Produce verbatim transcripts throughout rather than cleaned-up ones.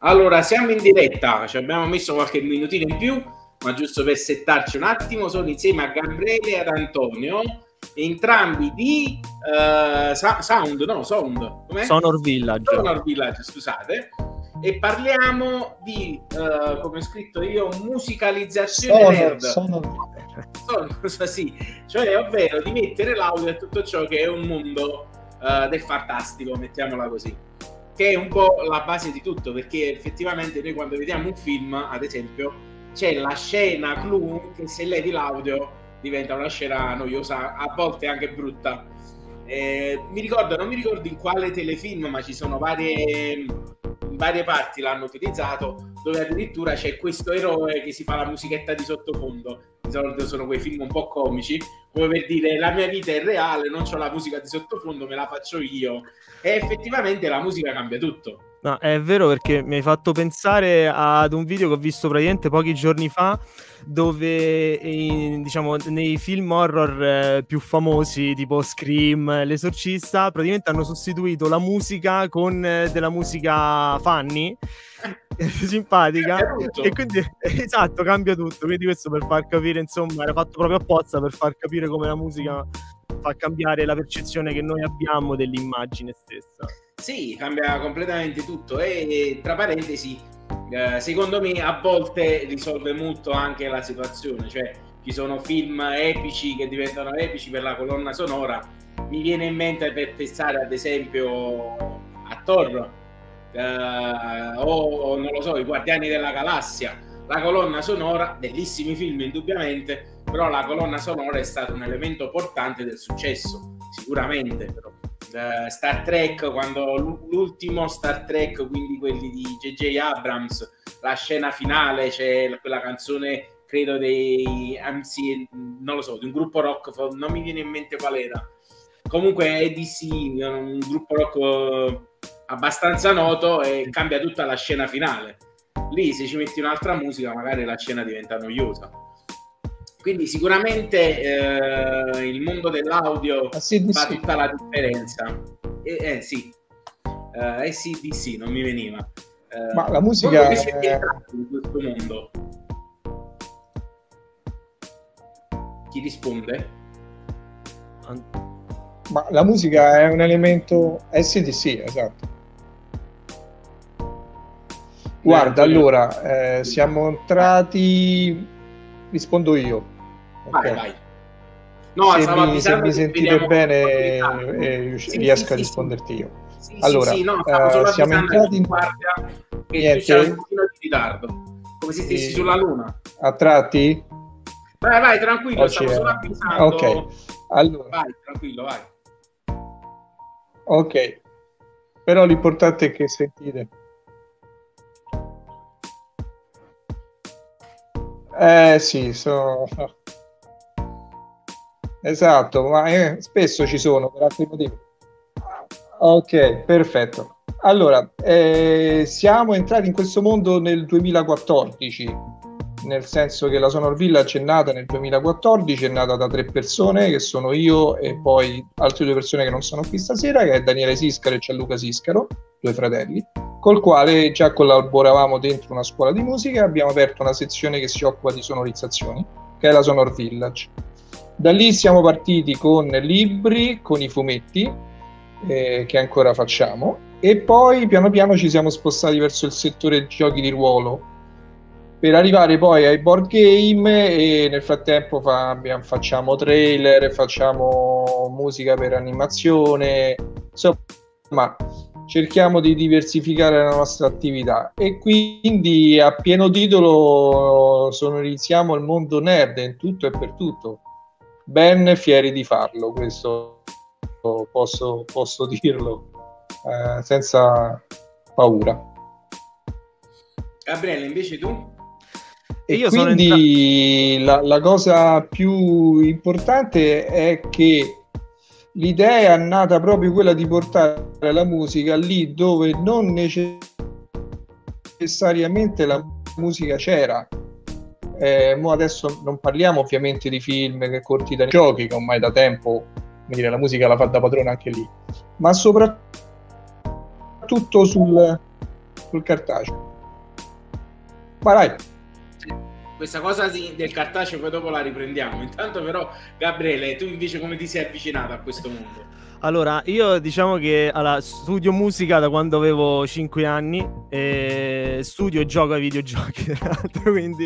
Allora, siamo in diretta, ci abbiamo messo qualche minutino in più, ma giusto per settarci un attimo, sono insieme a Gabriele e ad Antonio, entrambi di uh, Sound, no, Sound, com'è? Sonor Village. Sonor Village, scusate, e parliamo di, uh, come ho scritto io, musicalizzazione Sonor, nerd. Sonor. Sonor, sì, cioè ovvero di mettere l'audio a tutto ciò che è un mondo uh, del fantastico, mettiamola così. Che è un po' la base di tutto, perché effettivamente noi quando vediamo un film, ad esempio, c'è la scena clou che se levi l'audio diventa una scena noiosa, a volte anche brutta. Eh, mi ricordo, non mi ricordo in quale telefilm, ma ci sono varie, in varie parti l'hanno utilizzato, dove addirittura c'è questo eroe che si fa la musichetta di sottofondo. Di solito sono quei film un po' comici, come per dire la mia vita è reale, non c'ho la musica di sottofondo, me la faccio io. E effettivamente la musica cambia tutto. No, è vero, perché mi hai fatto pensare ad un video che ho visto praticamente pochi giorni fa, dove in, diciamo nei film horror eh, più famosi tipo Scream, L'Esorcista, praticamente hanno sostituito la musica con eh, della musica funny simpatica, e quindi esatto, cambia tutto. Quindi questo per far capire, insomma, era fatto proprio apposta per far capire come la musica fa cambiare la percezione che noi abbiamo dell'immagine stessa. Sì, cambia completamente tutto. E tra parentesi, eh, secondo me a volte risolve molto anche la situazione, cioè ci sono film epici che diventano epici per la colonna sonora. Mi viene in mente per pensare ad esempio a Thor, eh, o non lo so, i Guardiani della Galassia. La colonna sonora, bellissimi film indubbiamente, però la colonna sonora è stato un elemento portante del successo, sicuramente. Però Uh, Star Trek, quando l'ultimo Star Trek, quindi quelli di J J Abrams, la scena finale c'è quella canzone, credo dei M C, non lo so, di un gruppo rock, non mi viene in mente qual era, comunque è D C, un gruppo rock abbastanza noto, e cambia tutta la scena finale. Lì se ci metti un'altra musica magari la scena diventa noiosa. Quindi sicuramente eh, il mondo dell'audio ah, sì, fa sì. tutta la differenza. Eh, eh sì, eh, sì, di sì, non mi veniva. Eh, Ma la musica è in questo mondo. Chi risponde? Ma la musica è un elemento. Eh sì, di sì, esatto. Guarda, eh, allora eh, siamo entrati. Rispondo io. Vai, okay. vai. No, se mi, se mi sentite bene eh, sì, riesco sì, a sì, risponderti io. Sì, allora, sì, sì, no, uh, siamo entrati in guardia che c'è un pochino di ritardo, come se stessi e... sulla luna. A tratti? Vai, vai, tranquillo, stavo solo avvisando. Ok, allora. Vai, tranquillo, vai. Ok, però l'importante è che sentite. Eh sì, sono... Esatto, ma eh, spesso ci sono per altri motivi. Ok, perfetto. Allora, eh, siamo entrati in questo mondo nel duemilaquattordici, nel senso che la Sonor Village è nata nel duemilaquattordici, è nata da tre persone, che sono io e poi altre due persone che non sono qui stasera, che è Daniele Siscaro e Gianluca Siscaro, due fratelli, col quale già collaboravamo dentro una scuola di musica e abbiamo aperto una sezione che si occupa di sonorizzazioni, che è la Sonor Village. Da lì siamo partiti con libri, con i fumetti, eh, che ancora facciamo, e poi piano piano ci siamo spostati verso il settore giochi di ruolo, per arrivare poi ai board game, e nel frattempo fa, abbiamo, facciamo trailer, facciamo musica per animazione, insomma cerchiamo di diversificare la nostra attività, e quindi a pieno titolo sonorizziamo il mondo nerd in tutto e per tutto. Ben fieri di farlo, questo posso, posso dirlo eh, senza paura. Gabriele, invece tu? E io quindi sono entra- la, la cosa più importante è che l'idea è nata proprio quella di portare la musica lì dove non necessariamente la musica c'era. Eh, mo adesso non parliamo ovviamente di film che corti da giochi, che ormai da tempo dire, la musica la fa da padrona anche lì, ma soprattutto sul, sul cartaceo. Vai. Questa cosa di, del cartaceo poi dopo la riprendiamo. Intanto però, Gabriele, tu invece come ti sei avvicinato a questo mondo? Allora, io diciamo che allora, studio musica da quando avevo cinque anni, e studio e gioco ai videogiochi, tra l'altro, quindi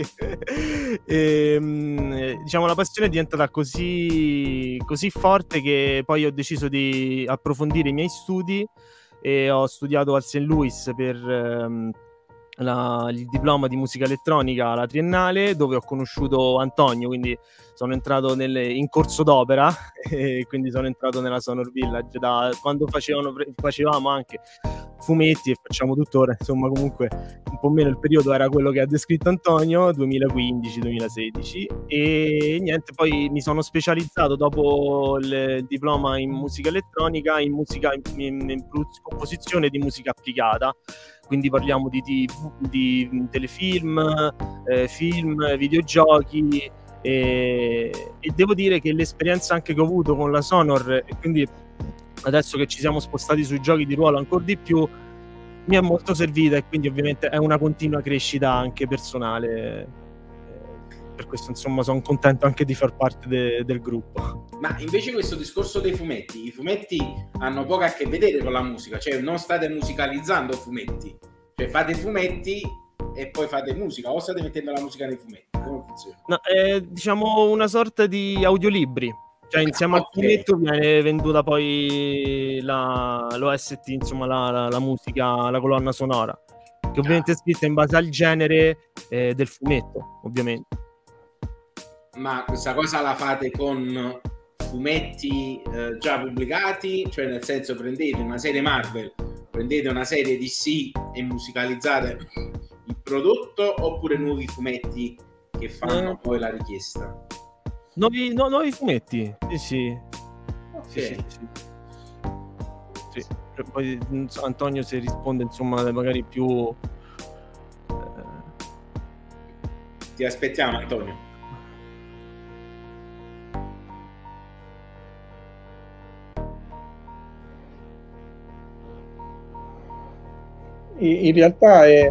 e, diciamo la passione è diventata così, così forte che poi ho deciso di approfondire i miei studi e ho studiato al Saint Louis per um, la, il diploma di musica elettronica alla triennale, dove ho conosciuto Antonio, quindi sono entrato nel, in corso d'opera e quindi sono entrato nella Sonor Village da quando facevano, facevamo anche fumetti e facciamo tuttora, insomma comunque un po' meno il periodo era quello che ha descritto Antonio, duemilaquindici duemilasedici, e niente, poi mi sono specializzato dopo il diploma in musica elettronica in musica in, in, in composizione di musica applicata, quindi parliamo di, di, di telefilm, eh, film, videogiochi. E, e devo dire che l'esperienza anche che ho avuto con la Sonor, e quindi adesso che ci siamo spostati sui giochi di ruolo ancora di più, mi è molto servita, e quindi ovviamente è una continua crescita anche personale. Per questo insomma sono contento anche di far parte de, del gruppo. Ma invece questo discorso dei fumetti, i fumetti hanno poco a che vedere con la musica, cioè non state musicalizzando fumetti, cioè fate fumetti e poi fate musica, o state mettendo la musica nei fumetti? Come funziona? No, è diciamo una sorta di audiolibri, cioè insieme okay. al fumetto viene venduta poi la, l'O S T, insomma la, la, la musica, la colonna sonora, che ovviamente ah. è scritta in base al genere eh, del fumetto, ovviamente. Ma questa cosa la fate con fumetti eh, già pubblicati, cioè nel senso prendete una serie Marvel, prendete una serie D C e musicalizzate il prodotto, oppure nuovi fumetti che fanno eh. poi la richiesta? Nuovi, no, nuovi fumetti, sì sì. Okay. Sì, sì, sì. Sì. Poi Antonio se risponde insomma magari più eh... ti aspettiamo Antonio. In realtà è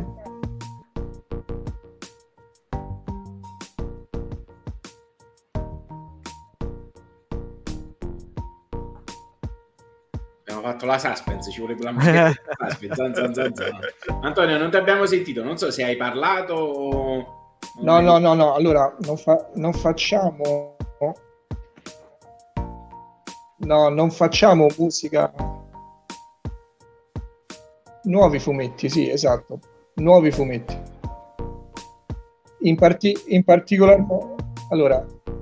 abbiamo fatto la suspense, ci voleva la musica suspense. Zan, zan, zan, zan. Antonio, non ti abbiamo sentito, non so se hai parlato o... no no no no allora non, fa... non facciamo no non facciamo musica. Nuovi fumetti, sì, esatto, nuovi fumetti. In, parti- in particolar modo, allora,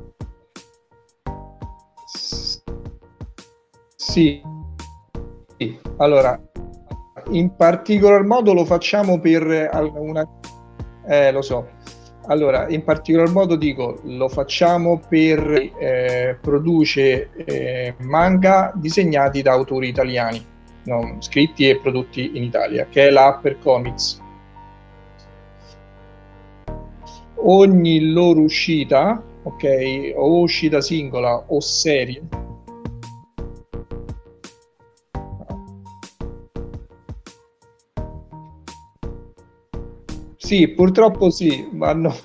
s- sì, sì, allora, in particolar modo lo facciamo per una, eh, lo so, allora, in particolar modo dico, lo facciamo per, eh, produce eh, manga disegnati da autori italiani. No, scritti e prodotti in Italia, che è la Upper Comics. Ogni loro uscita, ok, o uscita singola o serie, sì, purtroppo sì, ma no.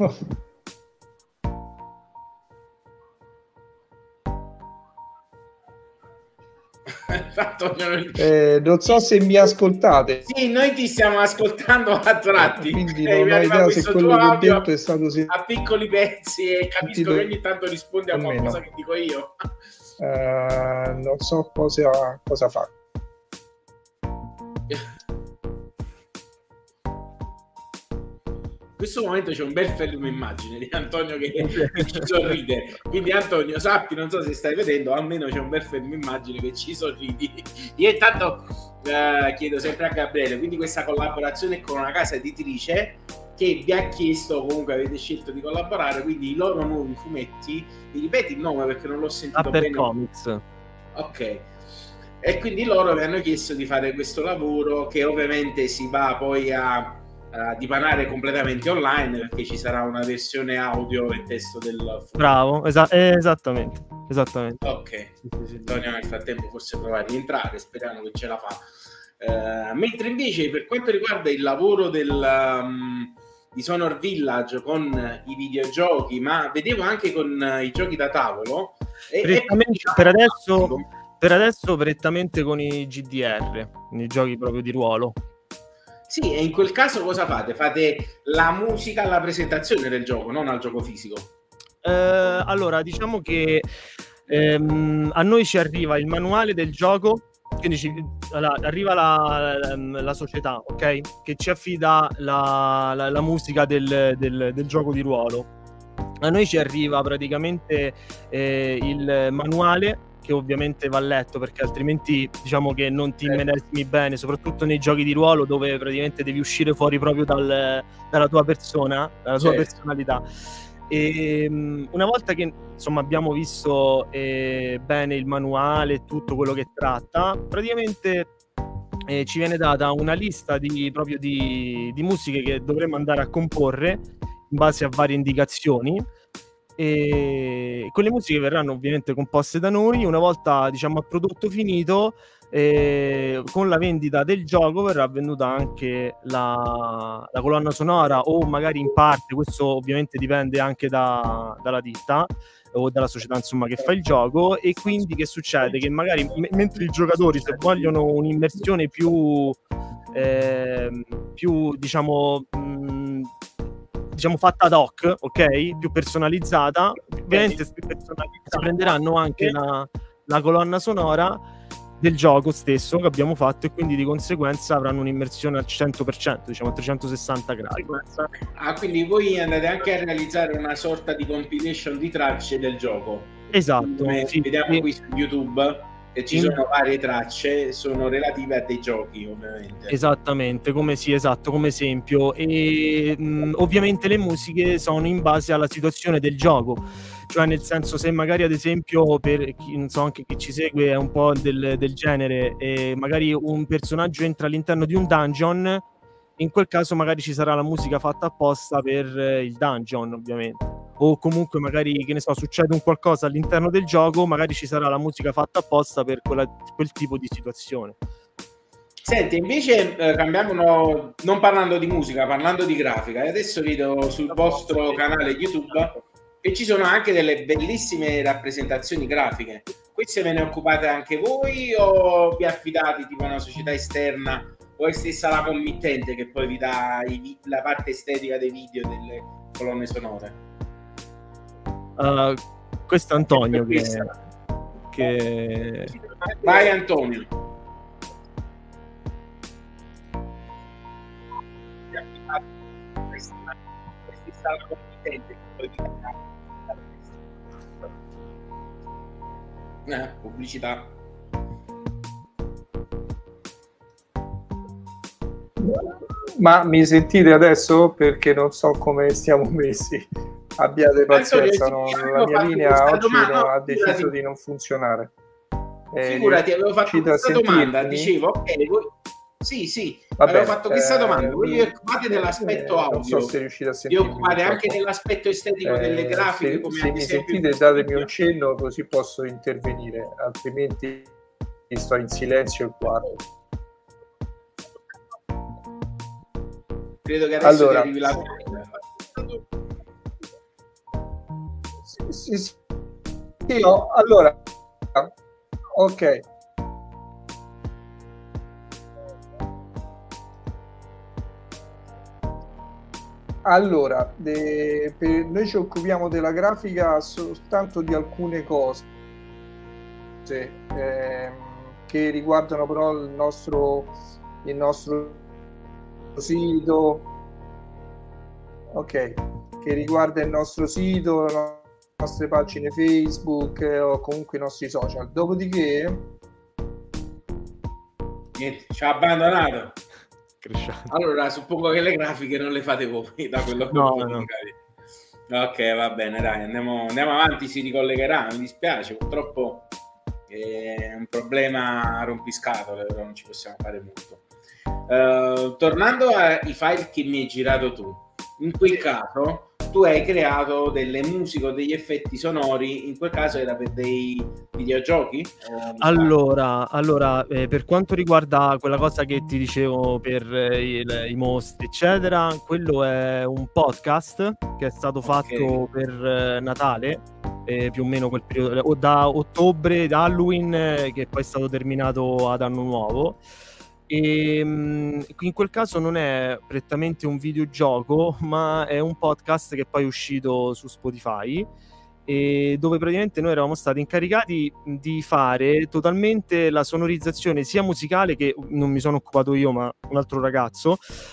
Eh, non so se mi ascoltate. Sì, noi ti stiamo ascoltando a tratti. Quindi non ho idea se quello che ho detto è stato a piccoli pezzi e capisco che ogni tanto rispondi a qualcosa che dico io. Uh, non so cosa, cosa fa. In questo momento c'è un bel film immagine di Antonio che, che ci sorride, quindi Antonio sappi, non so se stai vedendo, almeno c'è un bel film immagine che ci sorridi. Io intanto eh, chiedo sempre a Gabriele, quindi questa collaborazione con una casa editrice che vi ha chiesto, comunque avete scelto di collaborare, quindi i loro nuovi fumetti, mi ripeti il nome perché non l'ho sentito Upper bene. Comics. Ok, e quindi loro vi hanno chiesto di fare questo lavoro che ovviamente si va poi a Uh, dipanare completamente online, perché ci sarà una versione audio e testo del fumetto. Bravo, esa- eh, esattamente esattamente ok. Sì, sì, sì. Antonio nel frattempo forse prova a rientrare, speriamo che ce la fa. Uh, mentre invece per quanto riguarda il lavoro del, um, Dishonored Village con i videogiochi, ma vedevo anche con i giochi da tavolo. E, e per adesso, per adesso prettamente con i G D R, i giochi proprio di ruolo. Sì, e in quel caso cosa fate? Fate la musica alla presentazione del gioco, non al gioco fisico? Eh, allora, diciamo che ehm, a noi ci arriva il manuale del gioco, quindi ci, allora, arriva la, la, la società, ok? Che ci affida la, la, la musica del, del, del gioco di ruolo. A noi ci arriva praticamente eh, il manuale, che ovviamente va letto, perché altrimenti diciamo che non ti immedesimi bene, soprattutto nei giochi di ruolo dove praticamente devi uscire fuori proprio dal, dalla tua persona, dalla tua certo. personalità. E una volta che insomma abbiamo visto eh, bene il manuale e tutto quello che tratta, praticamente eh, ci viene data una lista di proprio di, di musiche che dovremmo andare a comporre in base a varie indicazioni, e quelle musiche verranno ovviamente composte da noi. Una volta diciamo a prodotto finito, eh, con la vendita del gioco verrà venduta anche la, la colonna sonora, o magari in parte, questo ovviamente dipende anche da, dalla ditta o dalla società insomma che fa il gioco. E quindi che succede? Che magari m- mentre i giocatori, se vogliono un'immersione più eh, più diciamo mh, diciamo fatta ad hoc, ok? Più personalizzata, ovviamente si prenderanno anche la, la colonna sonora del gioco stesso che abbiamo fatto, e quindi di conseguenza avranno un'immersione al cento per cento, diciamo a trecentosessanta gradi. Ah, quindi voi andate anche a realizzare una sorta di compilation di tracce del gioco. Esatto. Come sì, vediamo sì. qui su YouTube, che ci sono varie tracce, sono relative a dei giochi, ovviamente. Esattamente, come sì, esatto, come esempio. E mh, ovviamente le musiche sono in base alla situazione del gioco, cioè nel senso, se magari ad esempio, per chi non so, anche chi ci segue è un po' del, del genere, e magari un personaggio entra all'interno di un dungeon, in quel caso magari ci sarà la musica fatta apposta per il dungeon, ovviamente. O comunque magari, che ne so, succede un qualcosa all'interno del gioco, magari ci sarà la musica fatta apposta per quella, quel tipo di situazione. Senti, invece eh, cambiamo, non parlando di musica, parlando di grafica, e adesso vedo sul vostro canale YouTube che ci sono anche delle bellissime rappresentazioni grafiche. Queste ve ne occupate anche voi, o vi affidate tipo a una società esterna, o è stessa la committente che poi vi dà i, la parte estetica dei video, delle colonne sonore? Uh, questo è Antonio che, che... Vai Antonio. Eh, pubblicità. Ma mi sentite adesso? Perché non so come stiamo messi. Abbiate pazienza, no? La mia linea oggi domanda, no, ha deciso figurati. di non funzionare. Eh, Figurati, avevo fatto questa domanda, dicevo, ok, voi... sì, sì, Vabbè, avevo fatto questa eh, domanda, voi vi occupate dell'aspetto eh, audio, non so se riuscite a sentire, vi occupate anche dell'aspetto estetico eh, delle grafiche, se, come se mi sentite datemi un cenno così posso intervenire, altrimenti sto in silenzio e guardo. Credo che adesso allora, ti arrivi la... Sì, sì, sì, no, allora, ok. Allora, de, per, noi ci occupiamo della grafica soltanto di alcune cose eh, che riguardano però il nostro, il nostro sito, ok, che riguarda il nostro sito, le nostre pagine Facebook eh, o comunque i nostri social. Dopodiché niente, ci ha abbandonato. Allora suppongo che le grafiche non le fate voi, da quello che no, no. Ok, va bene, dai, andiamo, andiamo avanti, si ricollegherà, mi dispiace, purtroppo è un problema rompiscatole, però non ci possiamo fare molto. Uh, tornando ai file che mi hai girato tu, in quel caso tu hai creato delle musiche o degli effetti sonori, in quel caso era per dei videogiochi? Allora, allora eh, per quanto riguarda quella cosa che ti dicevo per eh, i, i mostri, eccetera, quello è un podcast che è stato fatto Ok. per eh, Natale, eh, più o meno quel periodo, o da ottobre, da Halloween, eh, che poi è stato terminato ad Anno Nuovo. E mh, in quel caso non è prettamente un videogioco, ma è un podcast che poi è uscito su Spotify, e dove praticamente noi eravamo stati incaricati di fare totalmente la sonorizzazione sia musicale, che non mi sono occupato io ma un altro ragazzo,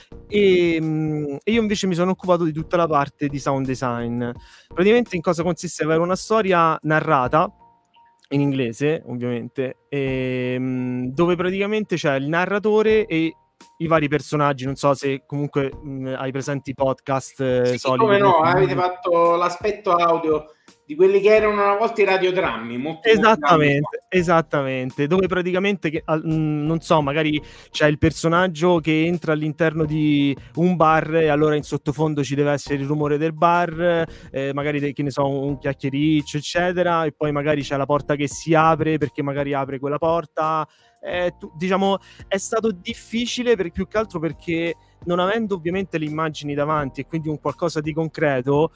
e, mh, e io invece mi sono occupato di tutta la parte di sound design. Praticamente in cosa consisteva? Era una storia narrata in inglese, ovviamente, e, mh, dove praticamente c'è il narratore e i vari personaggi. Non so se comunque mh, hai presenti i podcast eh, Sì, soliti come no, avete definiti. fatto l'aspetto audio di quelli che erano una volta i radiodrammi, molti, molti anni fa. Esattamente, esattamente, dove praticamente che, al- mh, non so, magari c'è il personaggio che entra all'interno di un bar e allora in sottofondo ci deve essere il rumore del bar, eh, magari de- che ne so, un chiacchiericcio, eccetera, e poi magari c'è la porta che si apre perché magari apre quella porta. Eh, tu- diciamo, è stato difficile per, più che altro perché non avendo ovviamente le immagini davanti e quindi un qualcosa di concreto,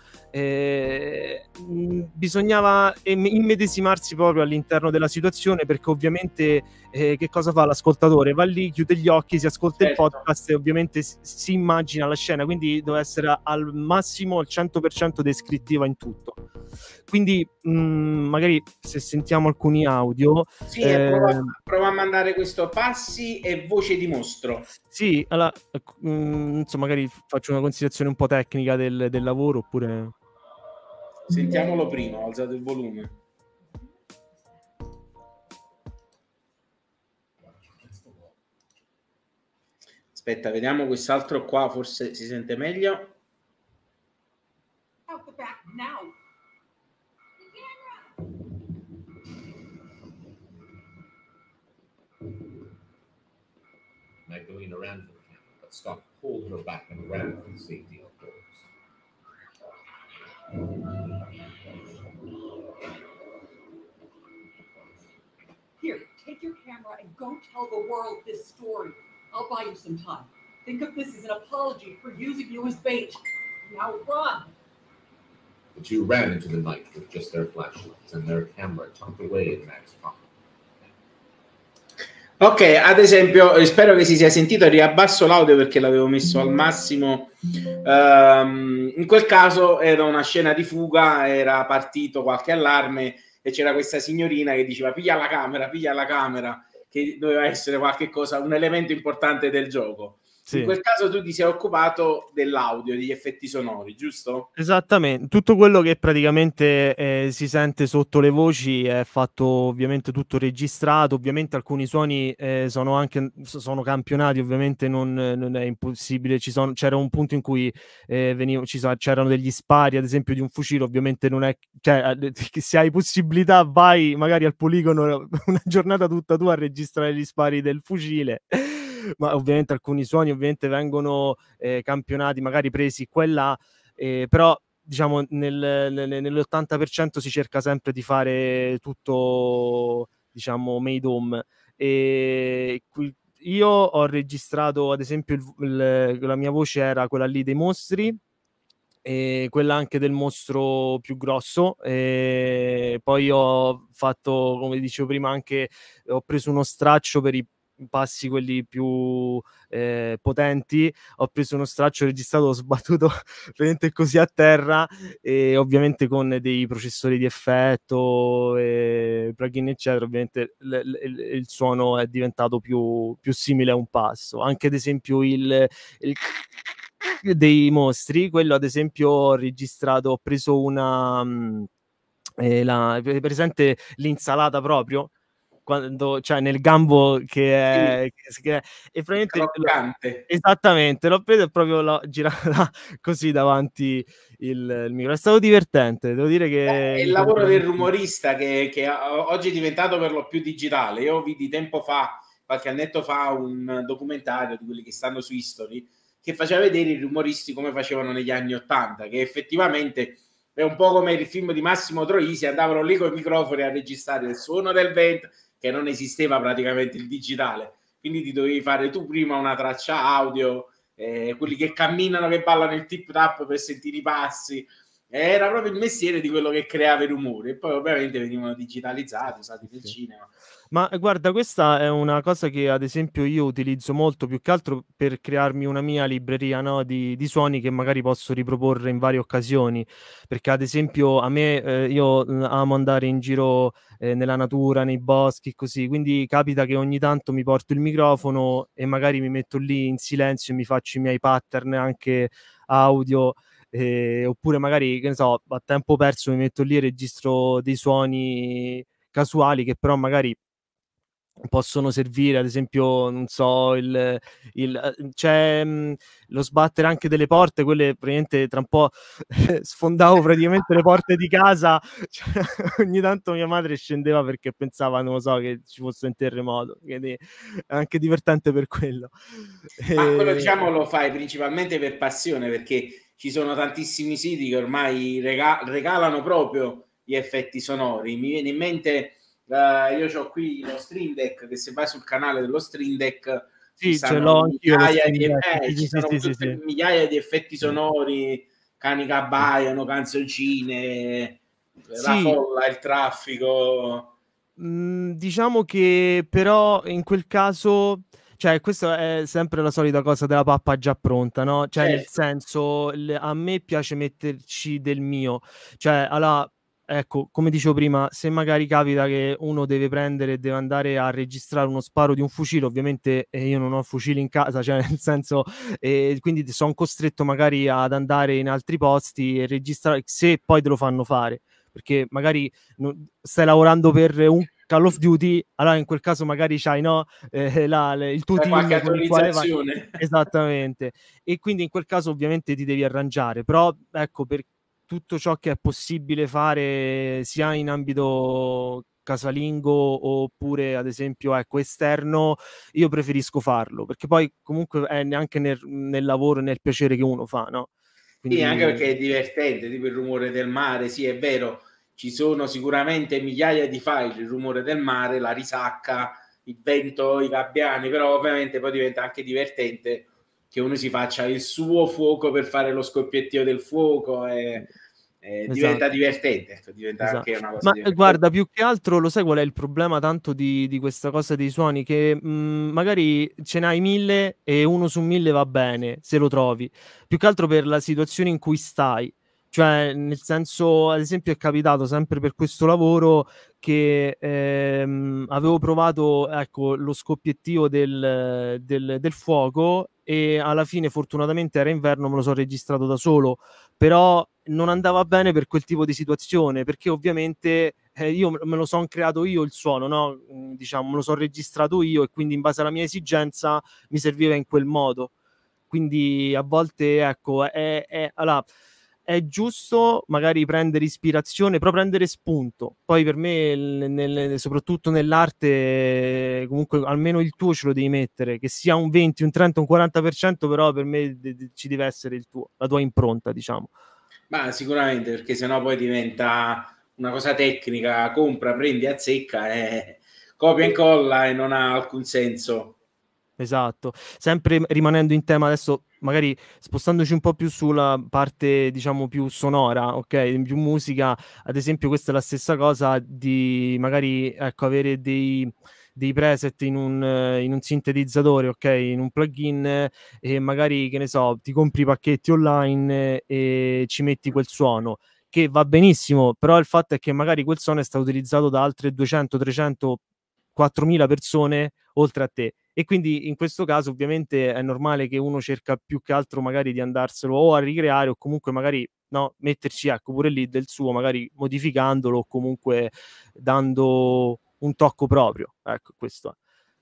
eh, mh, bisognava em- immedesimarsi proprio all'interno della situazione, perché ovviamente eh, che cosa fa l'ascoltatore? Va lì, chiude gli occhi, si ascolta il Certo. podcast e ovviamente si, si immagina la scena, quindi deve essere al massimo al cento per cento descrittiva in tutto. Quindi mh, magari se sentiamo alcuni audio, Sì, e prova, eh, prova a mandare questo passi e voce di mostro. sì, allora, ecco, mh, insomma, magari faccio una considerazione un po' tecnica del, del lavoro, oppure... Sentiamolo prima, ho alzato il volume. Aspetta, vediamo quest'altro qua, forse si sente meglio. Out the back now. Magdalena ran for the camera, but Scott pulled her back and ran for the safety outdoors. Here, take your camera and go tell the world this story. I'll buy you some time. Think of this as an apology for using you as bait. Now run. The two ran into the night with just their flashlights and their camera tucked away in Mac's pocket. Ok, ad esempio, spero che si sia sentito, riabbasso l'audio perché l'avevo messo al massimo. Um, in quel caso era una scena di fuga, era partito qualche allarme e c'era questa signorina che diceva piglia la camera, piglia la camera, che doveva essere qualche cosa, un elemento importante del gioco. Sì. In quel caso tu ti sei occupato dell'audio, degli effetti sonori, giusto? Esattamente, tutto quello che praticamente eh, si sente sotto le voci è fatto ovviamente tutto registrato. Ovviamente alcuni suoni eh, sono anche sono campionati, ovviamente non, non è impossibile. Ci sono, c'era un punto in cui eh, veniva, ci sono, c'erano degli spari, ad esempio di un fucile, ovviamente non è, cioè, se hai possibilità vai magari al poligono una giornata tutta tu a registrare gli spari del fucile. Ma ovviamente alcuni suoni ovviamente vengono eh, campionati, magari presi qua e là, eh, però diciamo nel, nel, nell'ottanta per cento si cerca sempre di fare tutto, diciamo, made home. E qui, io ho registrato, ad esempio, il, il, la mia voce era quella lì dei mostri, e quella anche del mostro più grosso, e poi ho fatto, come dicevo prima, anche ho preso uno straccio per i passi quelli più eh, potenti, ho preso uno straccio registrato, ho sbattuto praticamente così a terra, e ovviamente con dei processori di effetto e plugin eccetera, ovviamente l- l- il suono è diventato più, più simile a un passo. Anche ad esempio il, il dei mostri, quello ad esempio ho registrato, ho preso una mh, eh, la, presente l'insalata proprio quando, cioè nel gambo che è, Sì, che è e praticamente lo, croccante. esattamente l'ho preso e proprio l'ho girata così davanti il, il micro. È stato divertente, devo dire che È il mi sono lavoro del veramente... rumorista che, che oggi è diventato per lo più digitale. Io vidi tempo fa, qualche annetto fa, un documentario di quelli che stanno su History, che faceva vedere i rumoristi come facevano negli anni ottanta, che effettivamente è un po' come il film di Massimo Troisi, andavano lì con i microfoni a registrare il suono del vento, che non esisteva praticamente il digitale, quindi ti dovevi fare tu prima una traccia audio, eh, quelli che camminano, che ballano il tip tap per sentire i passi, era proprio il mestiere di quello che creava i rumori, e poi ovviamente venivano digitalizzati, usati nel Sì. cinema. Ma guarda, questa è una cosa che ad esempio io utilizzo molto, più che altro per crearmi una mia libreria, no, di, di suoni che magari posso riproporre in varie occasioni, perché ad esempio a me, eh, io mm, amo andare in giro eh, nella natura, nei boschi, così, quindi capita che ogni tanto mi porto il microfono e magari mi metto lì in silenzio e mi faccio i miei pattern anche audio. Eh, oppure magari, che ne so, a tempo perso mi metto lì e registro dei suoni casuali che però magari possono servire, ad esempio, non so, il, il c'è mh, lo sbattere anche delle porte, quelle praticamente tra un po' sfondavo praticamente le porte di casa, cioè, ogni tanto mia madre scendeva perché pensava, non lo so, che ci fosse un terremoto, quindi è anche divertente per quello. Ma quello, E... diciamo, lo fai principalmente per passione, perché ci sono tantissimi siti che ormai rega- regalano proprio gli effetti sonori. Mi viene in mente, uh, io ho qui lo Stream Deck, che se vai sul canale dello Stream Deck ci Sì, ce stanno l'ho anch'io lo migliaia Stream di, Deck, eh, sì, ci sì, sono sì, sì, tutte sì. migliaia di effetti Sì. sonori, cani che abbaiano, canzoncine, la Sì. folla, il traffico. Mm, diciamo che però in quel caso, cioè, questa è sempre la solita cosa della pappa già pronta, no? Cioè, nel Certo. senso, le- a me piace metterci del mio, cioè, allora, ecco, come dicevo prima, se magari capita che uno deve prendere e deve andare a registrare uno sparo di un fucile, ovviamente eh, io non ho fucili in casa, cioè, nel senso, eh, quindi sono costretto magari ad andare in altri posti e registrare, se poi te lo fanno fare, perché magari non- stai lavorando per un Call of Duty, allora in quel caso magari c'hai, no, eh, la, le- il tuo C'è qualche team con il quale vai. autorizzazione. Esattamente. E quindi in quel caso ovviamente ti devi arrangiare, però ecco, per tutto ciò che è possibile fare sia in ambito casalingo oppure ad esempio ecco esterno, io preferisco farlo, perché poi comunque è neanche nel, nel lavoro e nel piacere che uno fa, no? Sì, anche Quindi perché è divertente, tipo il rumore del mare, sì, è vero, ci sono sicuramente migliaia di file, il rumore del mare, la risacca, il vento, i gabbiani, però ovviamente poi diventa anche divertente che uno si faccia il suo fuoco per fare lo scoppiettio del fuoco e, e diventa esatto. divertente, diventa Esatto. anche una cosa Ma eh, divertente. guarda, più che altro lo sai qual è il problema tanto di, di questa cosa dei suoni? Che mh, magari ce n'hai mille e uno su mille va bene, se lo trovi. Più che altro per la situazione in cui stai. Cioè, nel senso, ad esempio, è capitato sempre per questo lavoro che ehm, avevo provato, ecco, lo scoppiettio del, del, del fuoco e alla fine, fortunatamente, era inverno, me lo sono registrato da solo, però non andava bene per quel tipo di situazione, perché ovviamente eh, io me lo sono creato io il suono, no? Mm, diciamo, me lo sono registrato io e quindi in base alla mia esigenza mi serviva in quel modo. Quindi a volte, ecco, è, è, allora, è giusto magari prendere ispirazione, però prendere spunto. Poi per me, nel, nel, soprattutto nell'arte, comunque almeno il tuo ce lo devi mettere, che sia un venti, un trenta, un quaranta per cento, però per me de- de- ci deve essere il tuo, la tua impronta, diciamo. Ma sicuramente, perché sennò poi diventa una cosa tecnica, compra, prendi, azzecca, e copia e incolla e non ha alcun senso. Esatto, sempre rimanendo in tema adesso, magari spostandoci un po' più sulla parte, diciamo, più sonora, ok? Più musica, ad esempio questa è la stessa cosa di magari, ecco, avere dei, dei preset in un, eh, in un sintetizzatore, ok? In un plugin eh, e magari, che ne so, ti compri i pacchetti online eh, e ci metti quel suono, che va benissimo, però il fatto è che magari quel suono è stato utilizzato da altre duecento, trecento, quattromila persone oltre a te. E quindi in questo caso ovviamente è normale che uno cerca più che altro magari di andarselo o a ricreare o comunque magari no, metterci ecco pure lì del suo, magari modificandolo o comunque dando un tocco proprio. Ecco, questo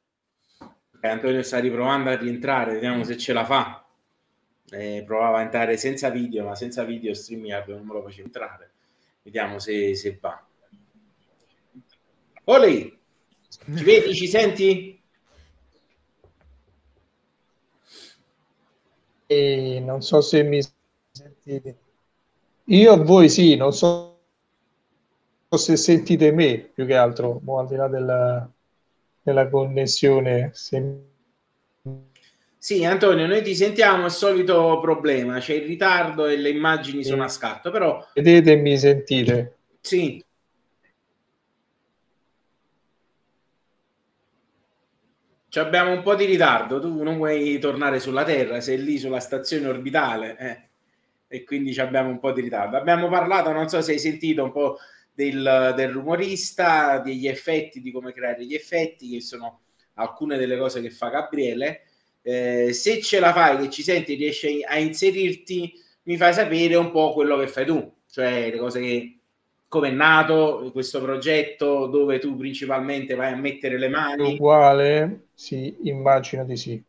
è. E Antonio sta riprovando a rientrare, vediamo se ce la fa. Eh, provava a entrare senza video, ma senza video StreamYard non me lo faceva entrare. Vediamo se, se va. Oli, ci vedi, ci senti? E non so se mi sentite. Io a voi sì, non so se sentite me più che altro, mo, al di là della, della connessione. Se... Sì, Antonio, noi ti sentiamo, il solito problema, c'è il ritardo e le immagini sono a scatto, però vedete e mi sentite? sì. Ci abbiamo un po' di ritardo, tu non vuoi tornare sulla Terra, sei lì sulla stazione orbitale, eh, e quindi ci abbiamo un po' di ritardo. Abbiamo parlato, non so se hai sentito un po' del, del rumorista, degli effetti, di come creare gli effetti, che sono alcune delle cose che fa Gabriele. Eh, se ce la fai, che ci senti, riesci a inserirti, mi fai sapere un po' quello che fai tu, cioè le cose che... come è nato questo progetto, dove tu principalmente vai a mettere le mani. Uguale? Sì, immagino di sì.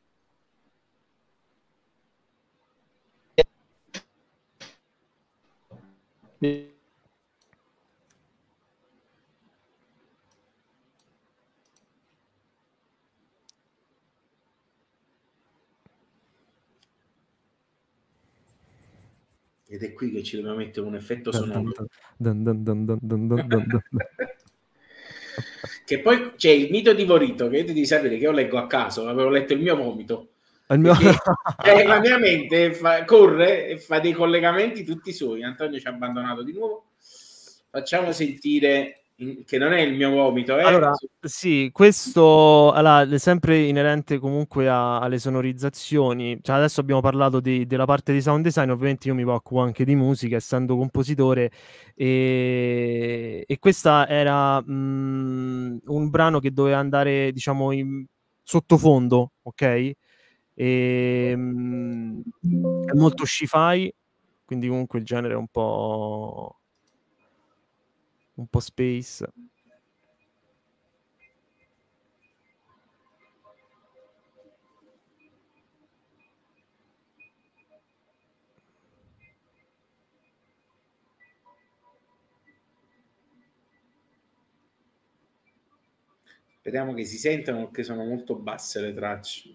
Ed è qui che ci dobbiamo mettere un effetto sonoro. Dun, dun, dun, dun, dun, dun, dun, dun. Che poi c'è il mito di Vorito, che devi sapere che io leggo a caso, avevo letto il mio vomito. Il mio... Perché, eh, la mia mente fa, corre e fa dei collegamenti tutti suoi. Antonio ci ha abbandonato di nuovo. Facciamo sentire in, che non è il mio vomito. Eh? Allora, sì, questo allora, è sempre inerente comunque a, alle sonorizzazioni. Cioè, adesso abbiamo parlato di, della parte di sound design, ovviamente io mi occupo anche di musica, essendo compositore, e, e questa era mh, un brano che doveva andare, diciamo, in sottofondo, ok? E, mh, è molto sci-fi, quindi comunque il genere è un po' un po' space. Speriamo che si sentano, perché sono molto basse le tracce.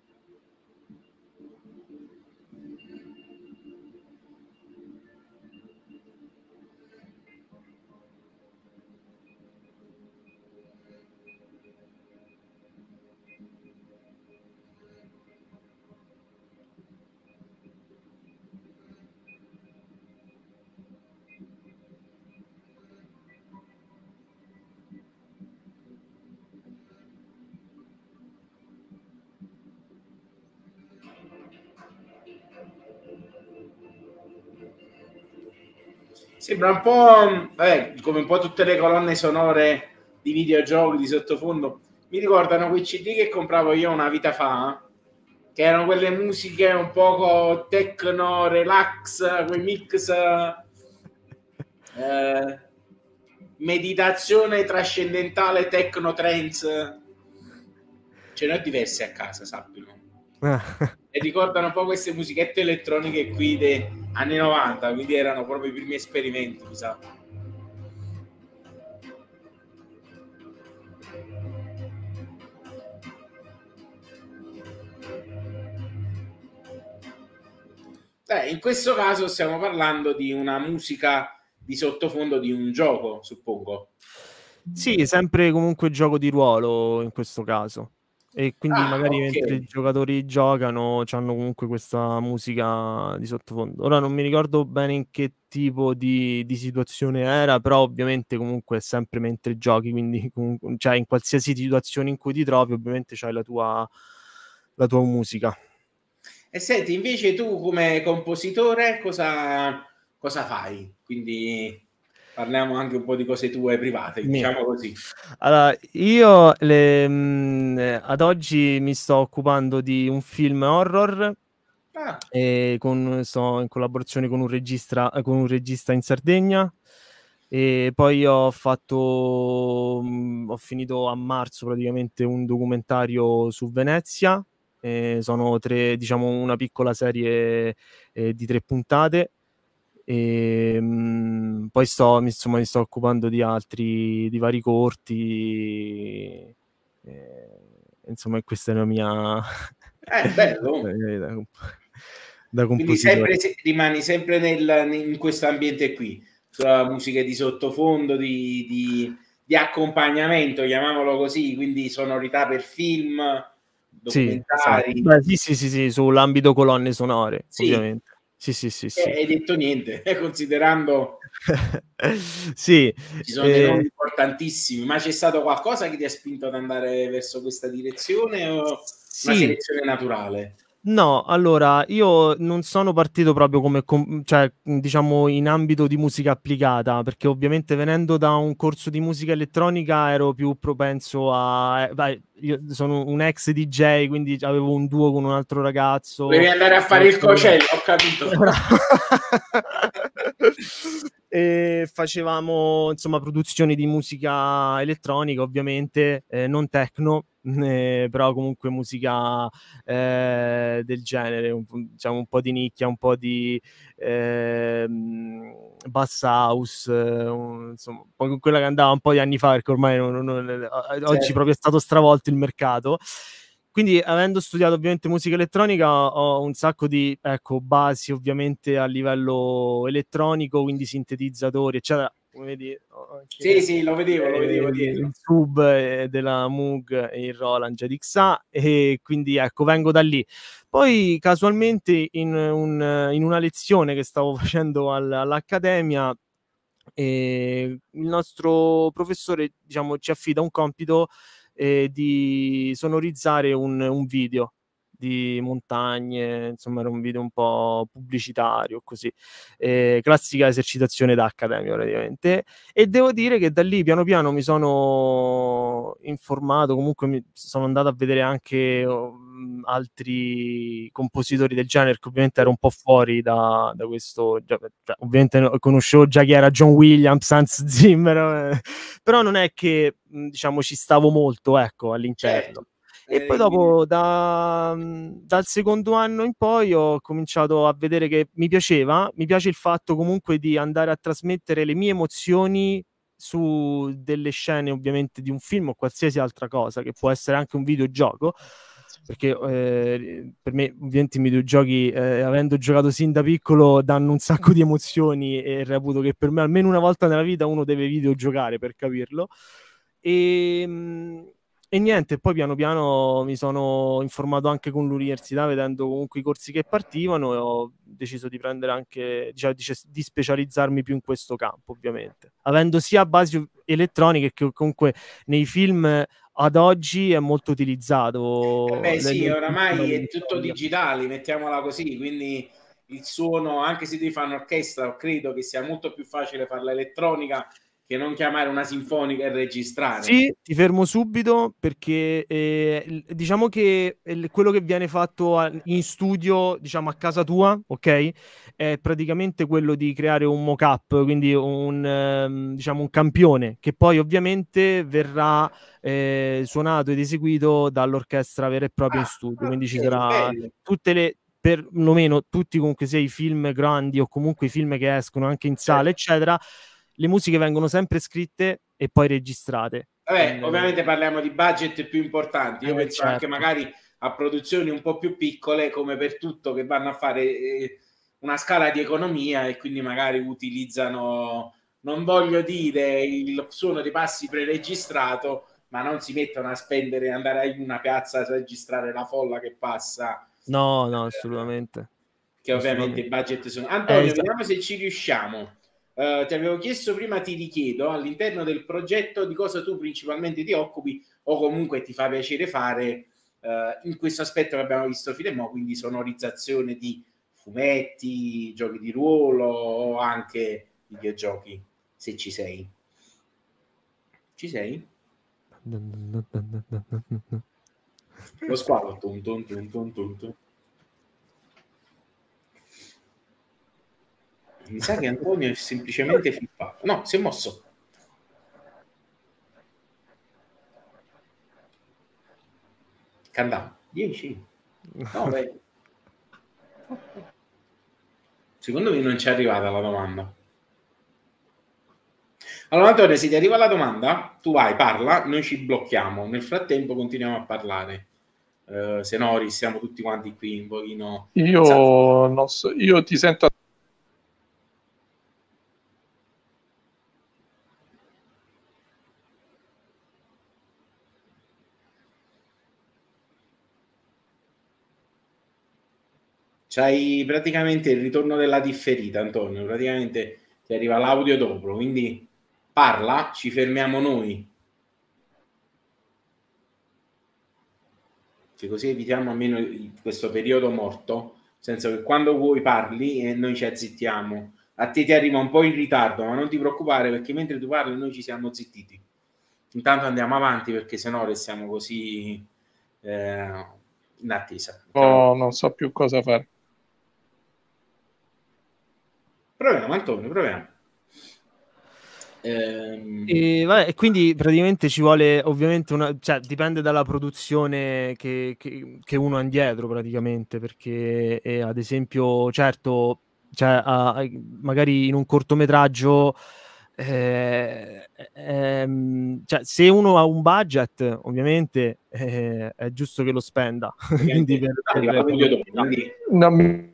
Sembra un po', vabbè, come un po' tutte le colonne sonore di videogiochi di sottofondo, mi ricordano quei C D che compravo io una vita fa, che erano quelle musiche un poco techno, relax, quei mix, eh, meditazione trascendentale, techno trance. Ce ne ho diverse a casa, sappilo. E ricordano un po' queste musichette elettroniche qui dei anni novanta, quindi erano proprio i primi esperimenti, mi sa. Eh, in questo caso stiamo parlando di una musica di sottofondo di un gioco, suppongo. Sì, sempre comunque gioco di ruolo in questo caso. E quindi Ah, magari okay. mentre i giocatori giocano c'hanno comunque questa musica di sottofondo. Ora non mi ricordo bene in che tipo di, di situazione era, però ovviamente comunque è sempre mentre giochi, quindi comunque, cioè in qualsiasi situazione in cui ti trovi ovviamente c'hai la tua, la tua musica. E senti, invece tu come compositore cosa, cosa fai? Quindi parliamo anche un po' di cose tue private, diciamo così. Allora, io le, mh, ad oggi mi sto occupando di un film horror, Ah. e con, sto in collaborazione con un regista, con un regista in Sardegna, e poi ho fatto, mh, ho finito a marzo praticamente un documentario su Venezia. Eh, sono tre, diciamo, una piccola serie eh, di tre puntate. E mh, poi sto, insomma, mi sto occupando di altri, di vari corti, e, insomma, questa è la mia Eh, bello. da Quindi compositore. sempre, se, rimani sempre nel, in questo ambiente qui, sulla musica di sottofondo, di, di, di accompagnamento, chiamiamolo così, quindi sonorità per film, Sì, esatto. documentari. Beh, sì, sì, sì, sì, sull'ambito colonne sonore, Sì, ovviamente. Sì, sì, sì, sì. hai detto niente, considerando sì, ci sono dei eh, nomi importantissimi, ma c'è stato qualcosa che ti ha spinto ad andare verso questa direzione o una sì. selezione naturale? No, allora, io non sono partito proprio come, com- cioè, diciamo, in ambito di musica applicata, perché ovviamente venendo da un corso di musica elettronica ero più propenso a... eh, vai, io sono un ex D J, quindi avevo un duo con un altro ragazzo. Volevi andare a fare il cocello, ho capito. E facevamo, insomma, produzioni di musica elettronica, ovviamente, eh, non techno, eh, però comunque musica eh, del genere, un, diciamo un po' di nicchia, un po' di eh, bass house, eh, un, insomma, un po' quella che andava un po' di anni fa, perché ormai non, non, non, oggi Certo. proprio è stato stravolto il mercato. Quindi, avendo studiato ovviamente musica elettronica, ho un sacco di, ecco, basi ovviamente a livello elettronico, quindi sintetizzatori, eccetera. Come vedi, ho anche, Sì, sì, lo vedevo, lo eh, vedevo il dietro. Sub eh, della Moog e il Roland Z X A, e quindi ecco, vengo da lì. Poi casualmente in, un, in una lezione che stavo facendo al, all'Accademia, eh, il nostro professore, diciamo, ci affida un compito eh, di sonorizzare un, un video di montagne, insomma era un video un po' pubblicitario, così, eh, classica esercitazione da accademia praticamente, e devo dire che da lì piano piano mi sono informato, comunque mi sono andato a vedere anche um, altri compositori del genere, che ovviamente ero un po' fuori da, da questo, cioè, ovviamente conoscevo già chi era John Williams, Hans Zimmer, eh, però non è che diciamo ci stavo molto, ecco, all'interno. Certo. E poi dopo, da, dal secondo anno in poi, ho cominciato a vedere che mi piaceva, mi piace il fatto comunque di andare a trasmettere le mie emozioni su delle scene, ovviamente, di un film o qualsiasi altra cosa, che può essere anche un videogioco, perché eh, per me, ovviamente, i videogiochi, eh, avendo giocato sin da piccolo, danno un sacco di emozioni, e reputo che per me almeno una volta nella vita uno deve videogiocare per capirlo. E... E niente, poi piano piano mi sono informato anche con l'università, vedendo comunque i corsi che partivano, e ho deciso di prendere anche, diciamo, di, di specializzarmi più in questo campo, ovviamente. Avendo sia basi elettroniche che comunque nei film ad oggi è molto utilizzato. Eh beh, sì, oramai è tutto elettronica. digitale, mettiamola così, quindi il suono, anche se devi fare un'orchestra, credo che sia molto più facile fare l'elettronica che non chiamare una sinfonica e registrare. Sì, ti fermo subito, perché eh, diciamo che quello che viene fatto a, in studio, diciamo a casa tua, ok, è praticamente quello di creare un mock-up, quindi un, um, diciamo un campione, che poi ovviamente verrà eh, suonato ed eseguito dall'orchestra vera e propria Ah, in studio, ok, quindi ci sarà bello. tutte le, perlomeno tutti comunque sia i film grandi o comunque i film che escono anche in sala, Certo. eccetera, le musiche vengono sempre scritte e poi registrate. Vabbè, In, ovviamente parliamo di budget più importanti. Io eh, penso certo. anche magari a produzioni un po' più piccole, come per tutto, che vanno a fare eh, una scala di economia e quindi magari utilizzano, non voglio dire il suono dei passi preregistrato, ma non si mettono a spendere, andare in una piazza a registrare la folla che passa. No, no, Eh, assolutamente. che ovviamente Assolutamente. i budget sono. Eh, Antonio, esatto. vediamo se ci riusciamo. Uh, ti avevo chiesto prima, ti richiedo all'interno del progetto di cosa tu principalmente ti occupi o comunque ti fa piacere fare uh, in questo aspetto che abbiamo visto fino a mo', quindi sonorizzazione di fumetti, giochi di ruolo o anche videogiochi, se ci sei. Ci sei? Lo squalo. Tum, tum, tum, tum, tum, tum. Mi sa che Antonio è semplicemente flippato. No, si è mosso. Countdown. dieci. nove. Secondo me non ci è arrivata la domanda. Allora Antonio, se ti arriva la domanda, tu vai, parla, noi ci blocchiamo. Nel frattempo continuiamo a parlare. uh, Senori, siamo tutti quanti qui un pochino... Io esatto. non so, io ti sento... C'hai praticamente il ritorno della differita, Antonio, praticamente ti arriva l'audio dopo, quindi parla, ci fermiamo noi. Che così evitiamo almeno questo periodo morto, nel senso che quando vuoi parli e noi ci azzittiamo. A te ti arriva un po' in ritardo, ma non ti preoccupare perché mentre tu parli noi ci siamo zittiti. Intanto andiamo avanti perché sennò restiamo così eh, in attesa. Oh, non so più cosa fare. Proviamo, Antonio, proviamo. Ehm... E, vabbè, quindi praticamente ci vuole ovviamente una, cioè dipende dalla produzione che, che, che uno ha indietro praticamente, perché eh, ad esempio certo, cioè, a, magari in un cortometraggio eh, ehm, cioè, se uno ha un budget ovviamente eh, è giusto che lo spenda. Quindi per, per, per, dopo, quindi... non mi...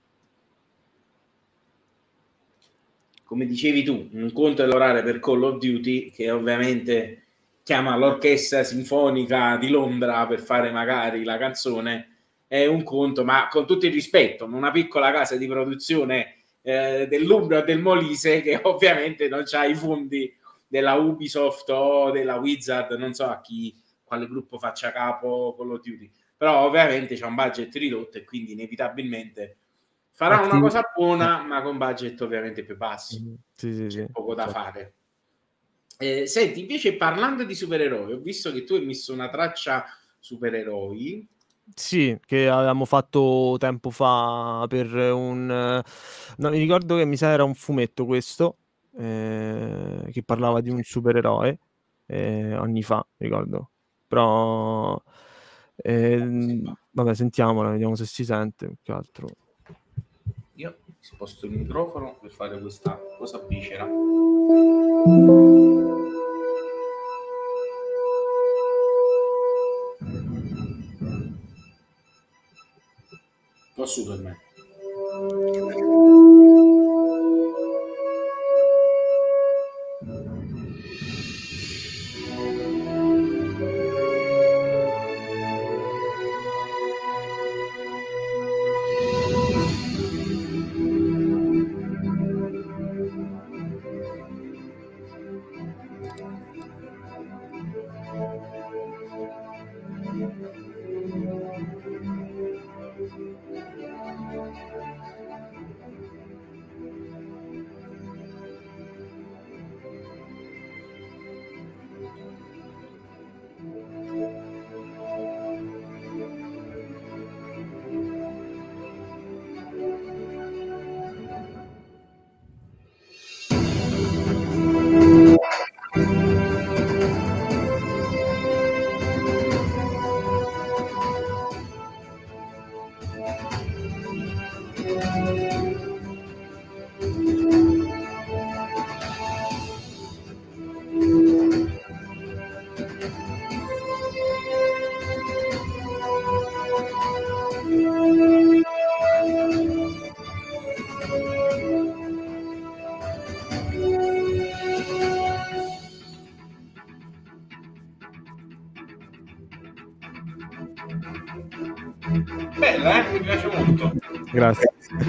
come dicevi tu, un conto è lavorare per Call of Duty, che ovviamente chiama l'orchestra sinfonica di Londra per fare magari la canzone, è un conto, ma con tutto il rispetto, una piccola casa di produzione eh, dell'Umbria o del Molise che ovviamente non ha i fondi della Ubisoft o della Wizard, non so a chi, quale gruppo faccia capo Call of Duty, però ovviamente c'è un budget ridotto e quindi inevitabilmente farà una cosa buona, ma con budget ovviamente più bassi. Sì, sì, c'è sì, poco da certo. fare. Eh, senti, invece parlando di supereroi, ho visto che tu hai messo una traccia supereroi. Sì, che avevamo fatto tempo fa per un... No, mi ricordo che mi sa era un fumetto questo, eh, che parlava di un supereroe, eh, anni fa, ricordo. Però... Eh, vabbè, sentiamola, vediamo se si sente, più che altro. Io sposto il microfono per fare questa cosa becera. Posso per me. Bella, eh? Mi piace molto. Grazie.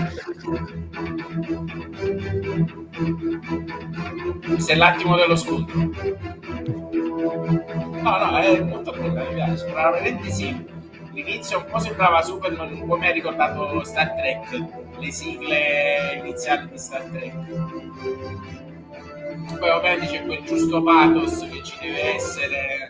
Questo è l'attimo dello scontro. No, no, è molto bella, mi piace. Veramente sì. L'inizio un po' sembrava Superman, un po' mi ha ricordato Star Trek, le sigle iniziali di Star Trek. Poi ovviamente c'è quel giusto pathos che ci deve essere.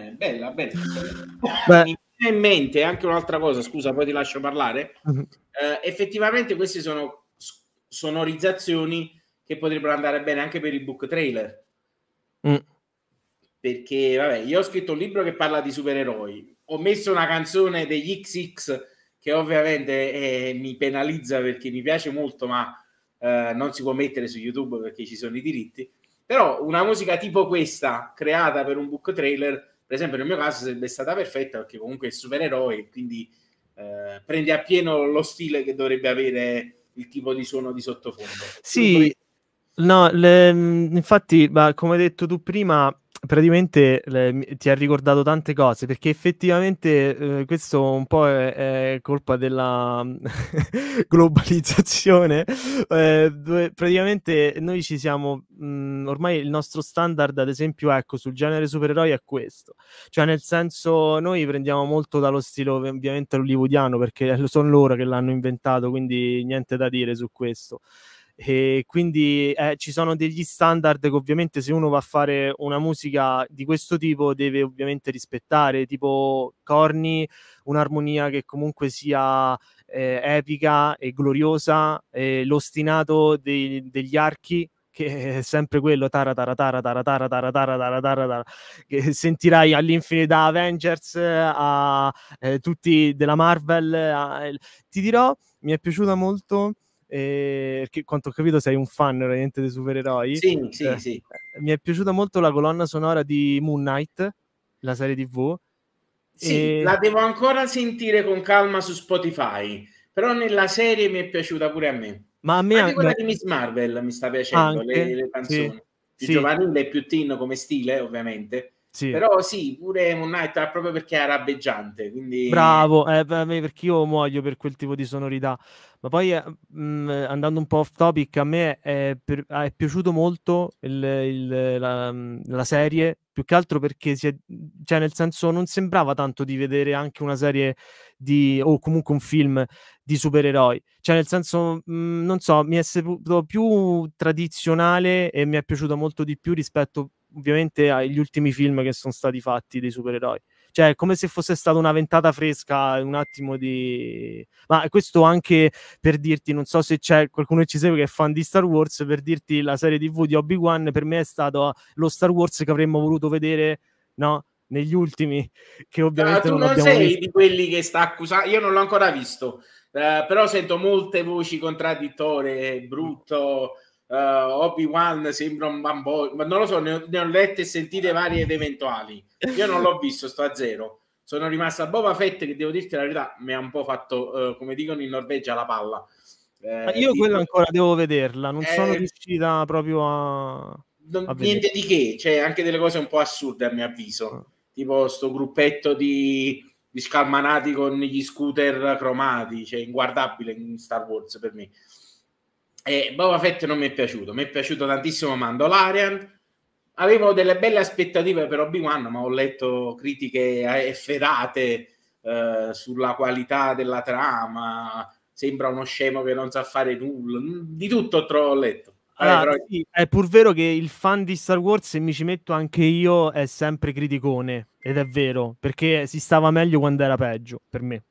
eh, bella, bella. Beh. Mi viene in mente anche un'altra cosa, scusa, poi ti lascio parlare. Mhm. Eh, effettivamente queste sono s- sonorizzazioni che potrebbero andare bene anche per i book trailer. Mm. Perché, vabbè, io ho scritto un libro che parla di supereroi, ho messo una canzone degli X X che ovviamente eh, mi penalizza perché mi piace molto, ma eh, non si può mettere su YouTube perché ci sono i diritti. Però una musica tipo questa, creata per un book trailer, per esempio nel mio caso sarebbe stata perfetta perché comunque è supereroe, quindi eh, prende a pieno lo stile che dovrebbe avere il tipo di suono di sottofondo. Sì, no, le, infatti, ma come hai detto tu prima, praticamente le, ti ha ricordato tante cose, perché effettivamente eh, questo un po' è, è colpa della globalizzazione, eh, dove praticamente noi ci siamo, mh, ormai il nostro standard, ad esempio, ecco, sul genere supereroi è questo, cioè nel senso noi prendiamo molto dallo stile ovviamente hollywoodiano, perché sono loro che l'hanno inventato, quindi niente da dire su questo. E quindi eh, ci sono degli standard che ovviamente se uno va a fare una musica di questo tipo deve ovviamente rispettare, tipo corni, un'armonia che comunque sia eh, epica e gloriosa, e l'ostinato dei, degli archi che è sempre quello tara tara tara tara tara tara tara tara tara tara, che sentirai all'infinito da Avengers a eh, tutti della Marvel a, ti dirò, mi è piaciuta molto eh, perché quanto ho capito sei un fan veramente dei supereroi. Sì, sì, eh, sì. Mi è piaciuta molto la colonna sonora di Moon Knight, la serie tivù. Sì, E... la devo ancora sentire con calma su Spotify, però nella serie mi è piaciuta pure a me. Ma a me Anche quella ma... di Miss Marvel mi sta piacendo, le, anche le sì, canzoni. Più sì, giovanile e più teen come stile, ovviamente. sì. Però sì, pure Moon Knight è proprio perché è arabeggiante, quindi... Bravo, eh, beh, perché io muoio per quel tipo di sonorità. Ma poi, eh, mh, andando un po' off topic, a me è, per- è piaciuto molto il- il- la, la serie, più che altro perché si è, cioè, nel senso, non sembrava tanto di vedere anche una serie di, o comunque un film di supereroi. Cioè, nel senso, mh, non so, mi è sembrato più tradizionale e mi è piaciuto molto di più rispetto, ovviamente, agli ultimi film che sono stati fatti dei supereroi. Cioè, è come se fosse stata una ventata fresca, un attimo di... Ma questo anche per dirti, non so se c'è qualcuno che ci segue che è fan di Star Wars, per dirti la serie tivù di Obi-Wan per me è stato lo Star Wars che avremmo voluto vedere, no? Negli ultimi, che Ah, ovviamente tu non non abbiamo sei visto. di quelli che sta accusando, io non l'ho ancora visto, eh, però sento molte voci contraddittorie, brutto, uh, Obi-Wan sembra un bambino, ma non lo so, ne ho, ne ho lette e sentite varie ed eventuali. Io non l'ho visto, sto a zero. Sono rimasta a Boba Fett che devo dirti la verità, mi ha un po' fatto, uh, come dicono in Norvegia, la palla. Ma Eh, io di, quella ancora devo vederla, non sono eh, riuscita proprio a, non- a vedere. niente di che, c'è anche delle cose un po' assurde a mio avviso, tipo sto gruppetto di, di scalmanati con gli scooter cromati, cioè inguardabile in Star Wars per me. E Boba Fett non mi è piaciuto, mi è piaciuto tantissimo Mandalorian, avevo delle belle aspettative per Obi-Wan, ma ho letto critiche efferate eh, sulla qualità della trama, sembra uno scemo che non sa fare nulla, di tutto ho letto. Vabbè, Allora, però... sì, è pur vero che il fan di Star Wars, e mi ci metto anche io, è sempre criticone, ed è vero, perché si stava meglio quando era peggio, per me.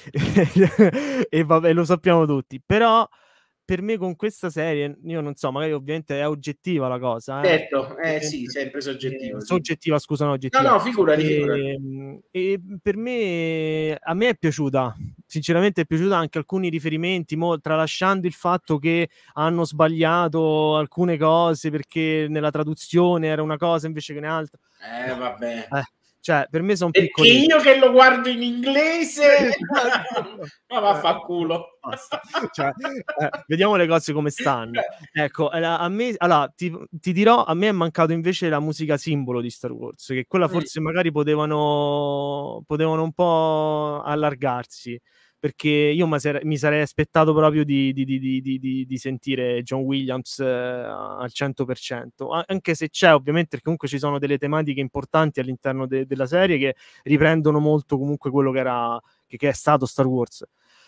E vabbè, lo sappiamo tutti. Però, per me con questa serie, io non so, magari ovviamente è oggettiva la cosa, eh. Certo, eh sì, Ovviamente, sempre eh, soggettivo, sì. soggettiva, scusa, no, No, oggettiva. no, figurati, figurati. E, e per me, a me è piaciuta, sinceramente è piaciuta anche alcuni riferimenti, mo, tralasciando il fatto che hanno sbagliato alcune cose perché nella traduzione era una cosa invece che un'altra. Eh, vabbè. Eh, cioè, per me sono Perché piccoli. io che lo guardo in inglese, ma vaffanculo. Basta. Cioè, eh, vediamo le cose come stanno. Ecco, a me, allora, ti, ti dirò, a me è mancato invece la musica simbolo di Star Wars, che quella forse magari potevano, potevano un po' allargarsi, perché io mi sarei aspettato proprio di, di, di, di, di, di sentire John Williams eh, al cento per cento, anche se c'è ovviamente, perché comunque ci sono delle tematiche importanti all'interno de, della serie che riprendono molto comunque quello che era che, che è stato Star Wars.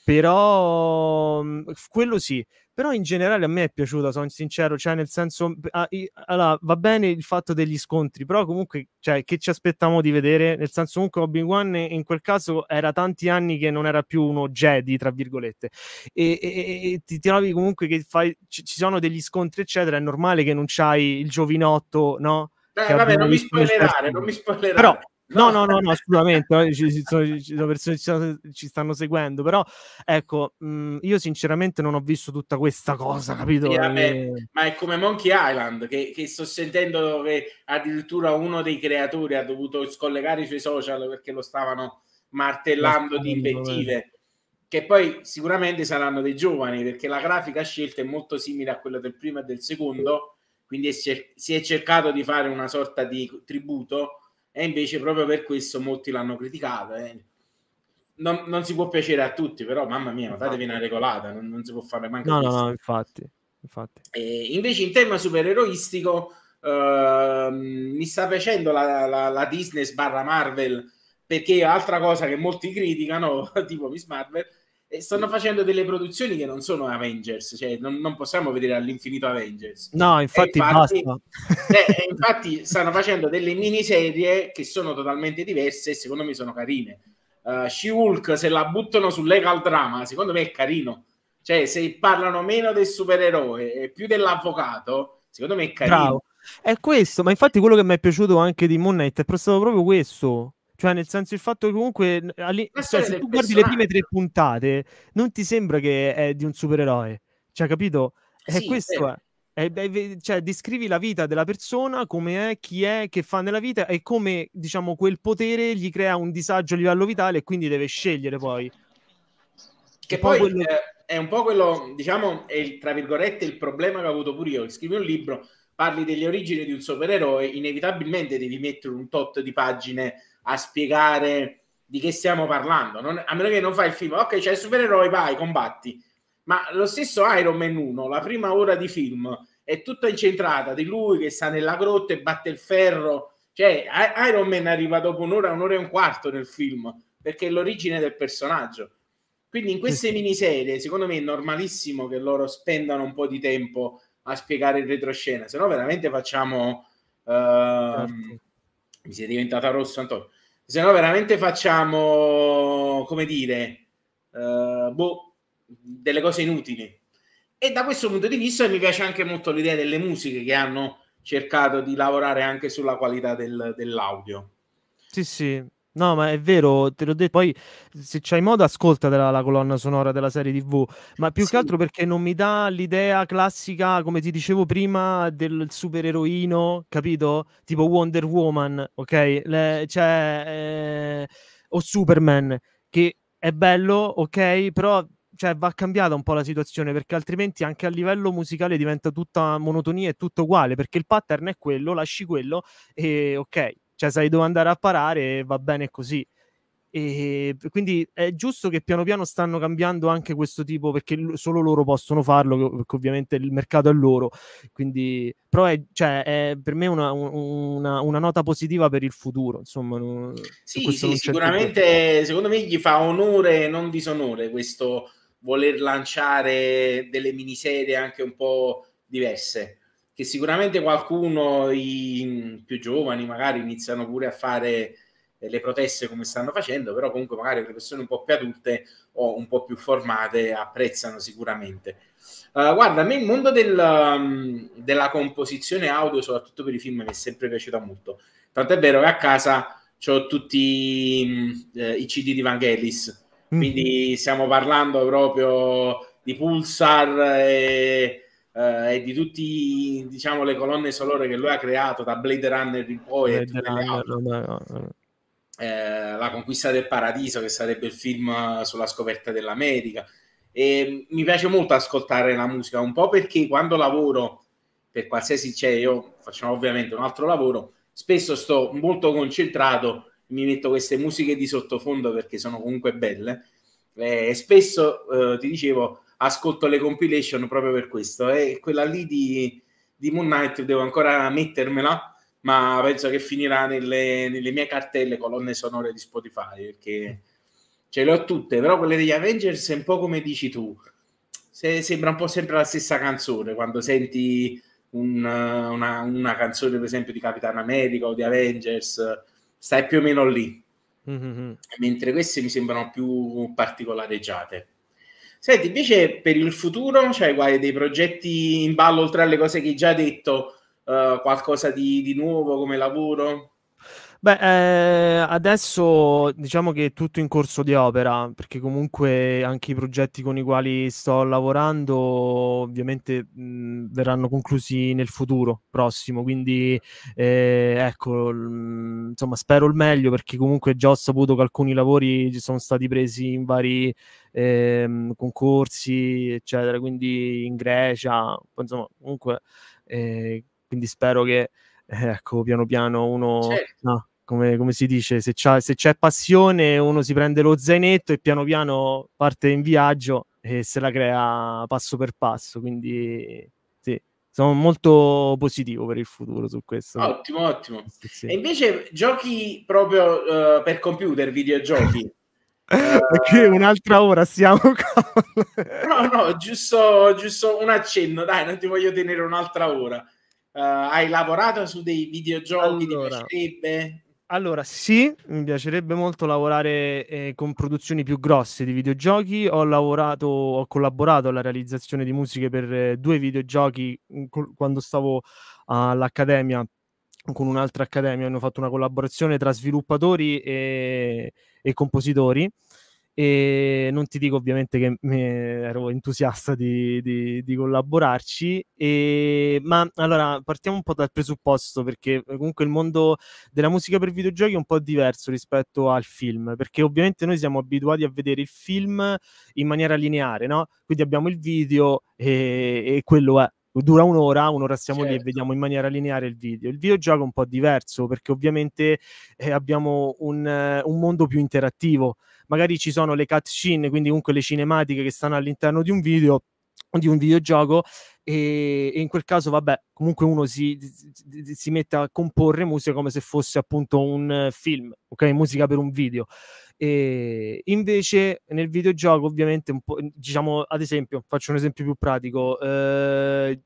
Però quello sì, però in generale a me è piaciuta, sono sincero, cioè nel senso, ah, i, allora, va bene il fatto degli scontri, però comunque, cioè, che ci aspettavamo di vedere? Nel senso, comunque Obi-Wan in quel caso era tanti anni che non era più uno Jedi, tra virgolette, e, e, e ti trovi comunque che fai, ci, ci sono degli scontri eccetera, è normale che non c'hai il giovinotto, no? Eh, vabbè, non mi spoilerare, non mi spoilerare. Però, no, no, no, no, assolutamente, ci, ci, sono, ci sono persone che ci, ci stanno seguendo, però ecco, mh, io sinceramente non ho visto tutta questa cosa, capito? Sì, vabbè, e... ma è come Monkey Island, che, che sto sentendo che addirittura uno dei creatori ha dovuto scollegare i suoi social perché lo stavano martellando di invettive, che poi sicuramente saranno dei giovani, perché la grafica scelta è molto simile a quella del primo e del secondo, quindi è, si è cercato di fare una sorta di tributo, e invece proprio per questo molti l'hanno criticato. Eh. Non, non si può piacere a tutti, però mamma mia, ma fatevi una regolata, non, non si può fare manco no, questo. no, no, infatti, infatti. E invece in tema supereroistico uh, mi sta piacendo la, la, la Disney sbarra Marvel, perché altra cosa che molti criticano, tipo Miss Marvel, e stanno facendo delle produzioni che non sono Avengers, cioè non, non possiamo vedere all'infinito Avengers. No, infatti, infatti basta. eh, infatti stanno facendo delle miniserie che sono totalmente diverse e secondo me sono carine. uh, She-Hulk, se la buttano sul legal drama, secondo me è carino, cioè se parlano meno del supereroe e più dell'avvocato, secondo me è carino. Bravo. È questo, ma infatti quello che mi è piaciuto anche di Moon Knight è stato proprio questo. Cioè, nel senso, il fatto che comunque cioè, se tu guardi le prime tre puntate, non ti sembra che è di un supereroe. Cioè, capito? È sì, questo è. È, è, cioè, descrivi la vita della persona, come è, chi è, che fa nella vita e come, diciamo, quel potere gli crea un disagio a livello vitale e quindi deve scegliere poi. Che poi quello... eh, è un po' quello, diciamo, è il, tra virgolette, il problema che ho avuto pure io. Scrivi un libro, parli delle origini di un supereroe, inevitabilmente devi mettere un tot di pagine a spiegare di che stiamo parlando. Non, a meno che non fai il film, ok, c'è il supereroe, vai, combatti. Ma lo stesso Iron Man uno, la prima ora di film, è tutta incentrata di lui che sta nella grotta e batte il ferro. Cioè, Iron Man arriva dopo un'ora, un'ora e un quarto nel film, perché è l'origine del personaggio. Quindi in queste miniserie, secondo me è normalissimo che loro spendano un po' di tempo a spiegare il retroscena, se no veramente facciamo... Uh, certo. Mi si è diventata rosso, Antonio. Se no veramente facciamo, come dire, uh, boh, delle cose inutili. E da questo punto di vista mi piace anche molto l'idea delle musiche che hanno cercato di lavorare anche sulla qualità del, dell'audio. Sì, sì. No, ma è vero, te l'ho detto, poi se c'hai modo ascoltatela la colonna sonora della serie tivù, ma più sì. che altro perché non mi dà l'idea classica, come ti dicevo prima, del supereroino, capito? Tipo Wonder Woman, ok? Le, cioè, eh, o Superman, che è bello, ok? Però cioè, va cambiata un po' la situazione, perché altrimenti anche a livello musicale diventa tutta monotonia e tutto uguale, perché il pattern è quello, lasci quello e ok. Cioè sai dove andare a parare e va bene così. E quindi è giusto che piano piano stanno cambiando anche questo tipo, perché solo loro possono farlo, perché ovviamente il mercato è loro. Quindi, però è, cioè, è per me una, una, una nota positiva per il futuro. Insomma, non, sì, sì, sicuramente secondo me gli fa onore e non disonore questo voler lanciare delle miniserie anche un po' diverse. Che sicuramente qualcuno, i più giovani magari iniziano pure a fare le proteste come stanno facendo, però comunque magari le persone un po' più adulte o un po' più formate apprezzano sicuramente. Uh, guarda, a me il mondo del, um, della composizione audio, soprattutto per i film, mi è sempre piaciuto molto. Tanto è vero che a casa ho tutti um, eh, i C D di Vangelis, quindi mm-hmm. stiamo parlando proprio di Pulsar e... Uh, e di tutti, diciamo, le colonne sonore che lui ha creato da Blade Runner in poi e tutte le altre. No, no, no. Eh, La conquista del paradiso, che sarebbe il film sulla scoperta dell'America, e mi piace molto ascoltare la musica, un po' perché quando lavoro per qualsiasi, cioè io faccio ovviamente un altro lavoro, spesso sto molto concentrato, mi metto queste musiche di sottofondo perché sono comunque belle, e spesso eh, ti dicevo ascolto le compilation proprio per questo, e eh? quella lì di, di Moon Knight devo ancora mettermela, ma penso che finirà nelle, nelle mie cartelle colonne sonore di Spotify, perché ce le ho tutte, però quelle degli Avengers è un po' come dici tu, se, sembra un po' sempre la stessa canzone, quando senti un, una, una canzone per esempio di Capitan America o di Avengers, stai più o meno lì, mm-hmm. mentre queste mi sembrano più particolareggiate. Senti, invece per il futuro c'hai guai dei progetti in ballo oltre alle cose che hai già detto, uh, qualcosa di, di nuovo come lavoro? Beh, eh, adesso diciamo che è tutto in corso di opera, perché comunque anche i progetti con i quali sto lavorando ovviamente mh, verranno conclusi nel futuro prossimo, quindi eh, ecco, mh, insomma spero il meglio, perché comunque già ho saputo che alcuni lavori sono stati presi in vari eh, concorsi, eccetera, quindi in Grecia, insomma comunque, eh, quindi spero che eh, ecco, piano piano uno... Certo. No. Come, come si dice, se, c'ha, se c'è passione uno si prende lo zainetto e piano piano parte in viaggio e se la crea passo per passo, quindi sì, sono molto positivo per il futuro su questo. Ottimo, ottimo. Sì, sì. E invece giochi proprio uh, per computer, videogiochi? Perché uh, un'altra ora stiamo con... No, no, giusto, giusto un accenno, dai, non ti voglio tenere un'altra ora. Uh, hai lavorato su dei videogiochi, allora, ti piacerebbe? Allora, sì, mi piacerebbe molto lavorare eh, con produzioni più grosse di videogiochi. Ho lavorato, ho collaborato alla realizzazione di musiche per eh, due videogiochi co- quando stavo all'accademia con un'altra accademia. Hanno fatto una collaborazione tra sviluppatori e, e compositori. E non ti dico ovviamente che me, ero entusiasta di, di, di collaborarci, e, ma allora partiamo un po' dal presupposto, perché comunque il mondo della musica per videogiochi è un po' diverso rispetto al film, perché ovviamente noi siamo abituati a vedere il film in maniera lineare, no? Quindi abbiamo il video e, e quello è. Dura un'ora, un'ora stiamo certo. lì e vediamo in maniera lineare il video. Il videogioco è un po' diverso, perché ovviamente eh, abbiamo un, uh, un mondo più interattivo. Magari ci sono le cutscene, quindi comunque le cinematiche che stanno all'interno di un video, di un videogioco, e, e in quel caso, vabbè, comunque uno si, si, si mette a comporre musica come se fosse appunto un film, ok? Musica per un video. E invece nel videogioco ovviamente un po', diciamo, ad esempio, faccio un esempio più pratico, eh,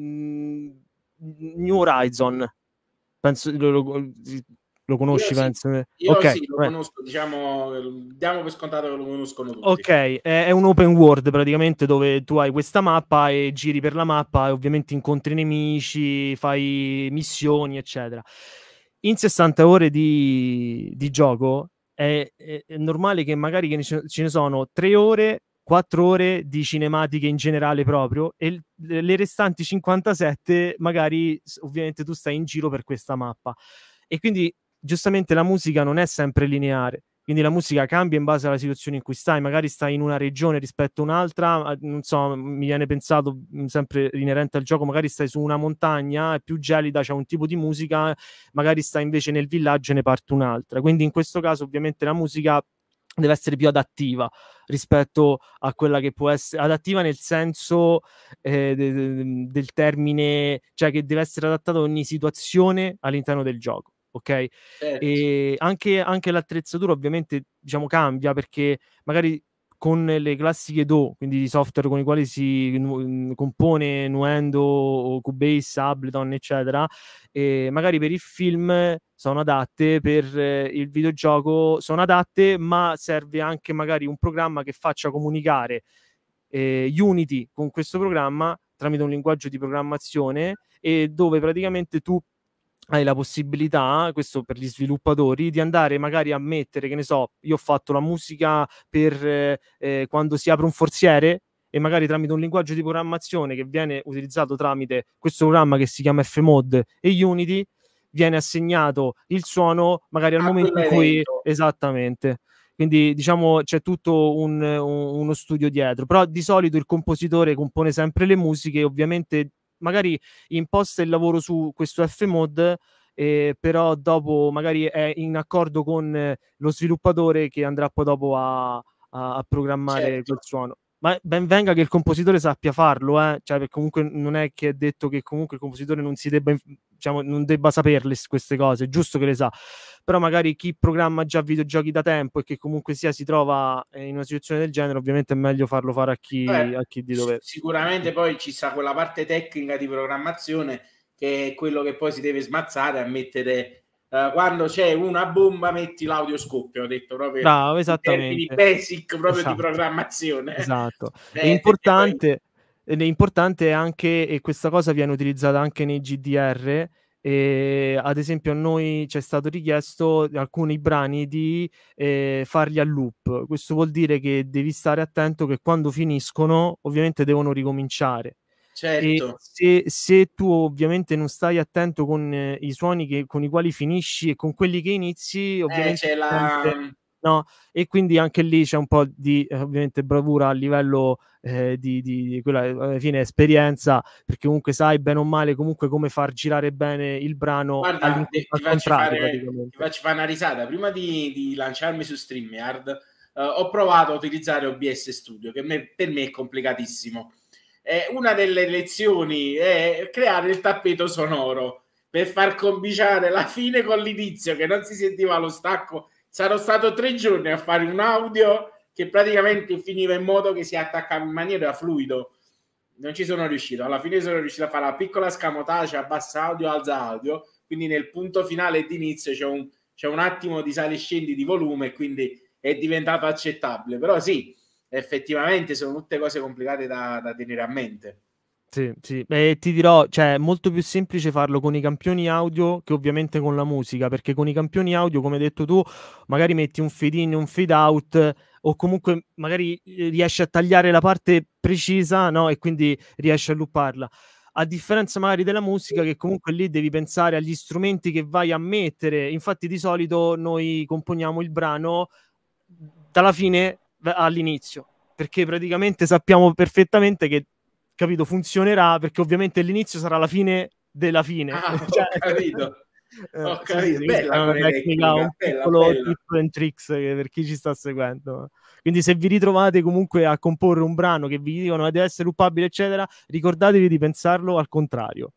New Horizon, penso lo, lo, lo conosci, io penso. Sì. Io okay, sì, lo beh. conosco, diciamo, diamo per scontato che lo conoscono tutti. Ok, è, è un open world praticamente, dove tu hai questa mappa e giri per la mappa e ovviamente incontri nemici, fai missioni, eccetera. In sessanta ore di, di gioco è, è, è normale che magari che ce ne sono tre ore, quattro ore di cinematiche in generale proprio, e le restanti cinquantasette magari ovviamente tu stai in giro per questa mappa. E quindi giustamente la musica non è sempre lineare, quindi la musica cambia in base alla situazione in cui stai, magari stai in una regione rispetto a un'altra, non so, mi viene pensato sempre inerente al gioco, magari stai su una montagna, è più gelida, c'è un tipo di musica, magari stai invece nel villaggio e ne parte un'altra, quindi in questo caso ovviamente la musica deve essere più adattiva rispetto a quella che può essere adattiva nel senso eh, de- de- del termine, cioè che deve essere adattata a ogni situazione all'interno del gioco, ok? Certo. E anche, anche l'attrezzatura ovviamente, diciamo, cambia, perché magari con le classiche D A W, quindi i software con i quali si nu- compone Nuendo o Cubase, Ableton, eccetera, e magari per il film sono adatte, per eh, il videogioco sono adatte, ma serve anche magari un programma che faccia comunicare eh, Unity con questo programma tramite un linguaggio di programmazione, e dove praticamente tu hai la possibilità, questo per gli sviluppatori, di andare magari a mettere, che ne so, io ho fatto la musica per eh, eh, quando si apre un forziere, e magari tramite un linguaggio di programmazione che viene utilizzato tramite questo programma che si chiama Fmod e Unity, viene assegnato il suono magari al a momento in cui... Esattamente. Quindi diciamo c'è tutto un, un, uno studio dietro, però di solito il compositore compone sempre le musiche, ovviamente magari imposta il lavoro su questo Fmod, eh, però dopo magari è in accordo con eh, lo sviluppatore che andrà poi dopo a, a, a programmare certo. quel suono. Ma ben venga che il compositore sappia farlo, eh? Cioè, perché comunque non è che è detto che comunque il compositore non si debba diciamo, non debba saperle queste cose, è giusto che le sa, però magari chi programma già videogiochi da tempo e che comunque sia si trova in una situazione del genere, ovviamente è meglio farlo fare a chi, Beh, a chi di dovere. Sicuramente poi ci sta quella parte tecnica di programmazione che è quello che poi si deve smazzare a mettere, uh, quando c'è una bomba metti l'audio scoppio, ho detto proprio Bravo, in esattamente. termini basic proprio Esatto. di programmazione. Esatto. Eh, è importante ed è importante anche, e questa cosa viene utilizzata anche nei G D R, e ad esempio a noi ci è stato richiesto alcuni brani di eh, farli a loop. Questo vuol dire che devi stare attento che quando finiscono ovviamente devono ricominciare. Certo. E se, se tu ovviamente non stai attento con eh, i suoni che, con i quali finisci e con quelli che inizi, ovviamente eh, c'è la... no, e quindi anche lì c'è un po' di eh, ovviamente bravura a livello eh, di, di, di quella alla fine esperienza, perché comunque sai bene o male comunque come far girare bene il brano. Guarda, ti, al ti, faccio contrario, fare, ti faccio fare una risata. Prima di, di lanciarmi su StreamYard uh, ho provato a utilizzare O B S Studio, che me, per me è complicatissimo. Eh, una delle lezioni è creare il tappeto sonoro per far combinare la fine con l'inizio, che non si sentiva lo stacco. Sarò stato tre giorni a fare un audio che praticamente finiva in modo che si attaccava in maniera fluido. Non ci sono riuscito. Alla fine sono riuscito a fare la piccola scamotage, abbassa audio, alza audio, quindi nel punto finale di inizio c'è un, c'è un attimo di sali e scendi di volume, quindi è diventato accettabile. Però sì, effettivamente sono tutte cose complicate da, da tenere a mente. Sì, sì. E ti dirò, cioè, è molto più semplice farlo con i campioni audio che ovviamente con la musica, perché con i campioni audio, come hai detto tu, magari metti un fade in e un fade out, o comunque magari riesci a tagliare la parte precisa, no? E quindi riesci a looparla. A differenza magari della musica, che comunque lì devi pensare agli strumenti che vai a mettere. Infatti di solito noi componiamo il brano dalla fine all'inizio, perché praticamente sappiamo perfettamente che, capito, funzionerà, perché ovviamente l'inizio sarà la fine della fine. Ah, cioè, ho capito. Ho eh, capito. Sì, sì, bella è una come tecnica, un bella, piccolo bella. tip and tricks che per chi ci sta seguendo. Quindi se vi ritrovate comunque a comporre un brano che vi dicono che deve essere loopabile eccetera, ricordatevi di pensarlo al contrario.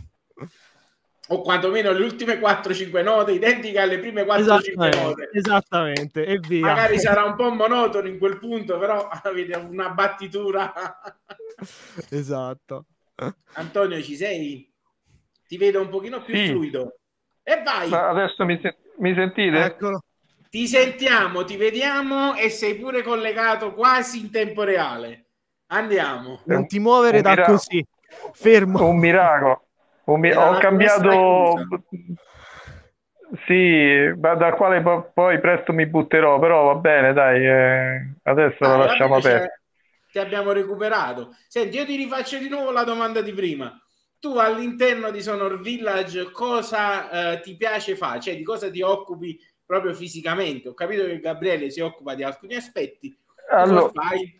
O quantomeno le ultime quattro cinque note identiche alle prime quattro cinque note. Esattamente, e via. Magari sarà un po' monotono in quel punto, però avete una battitura. Esatto. Antonio, ci sei? Ti vedo un pochino più sì. fluido. E vai! Ma adesso mi, se- mi sentite? Eccolo. Ti sentiamo, ti vediamo e sei pure collegato quasi in tempo reale. Andiamo. Non ti muovere un da miracolo. così. Fermo. Un miracolo. Un mi- ho cambiato... Sì, ma da quale po- poi presto mi butterò, però va bene, dai, eh, adesso Dai, lo lasciamo aperto. Ti abbiamo recuperato. Senti, io ti rifaccio di nuovo la domanda di prima. Tu all'interno di Sonor Village cosa eh, ti piace fare? Cioè di cosa ti occupi proprio fisicamente? Ho capito che Gabriele si occupa di alcuni aspetti. Allora, cosa fai?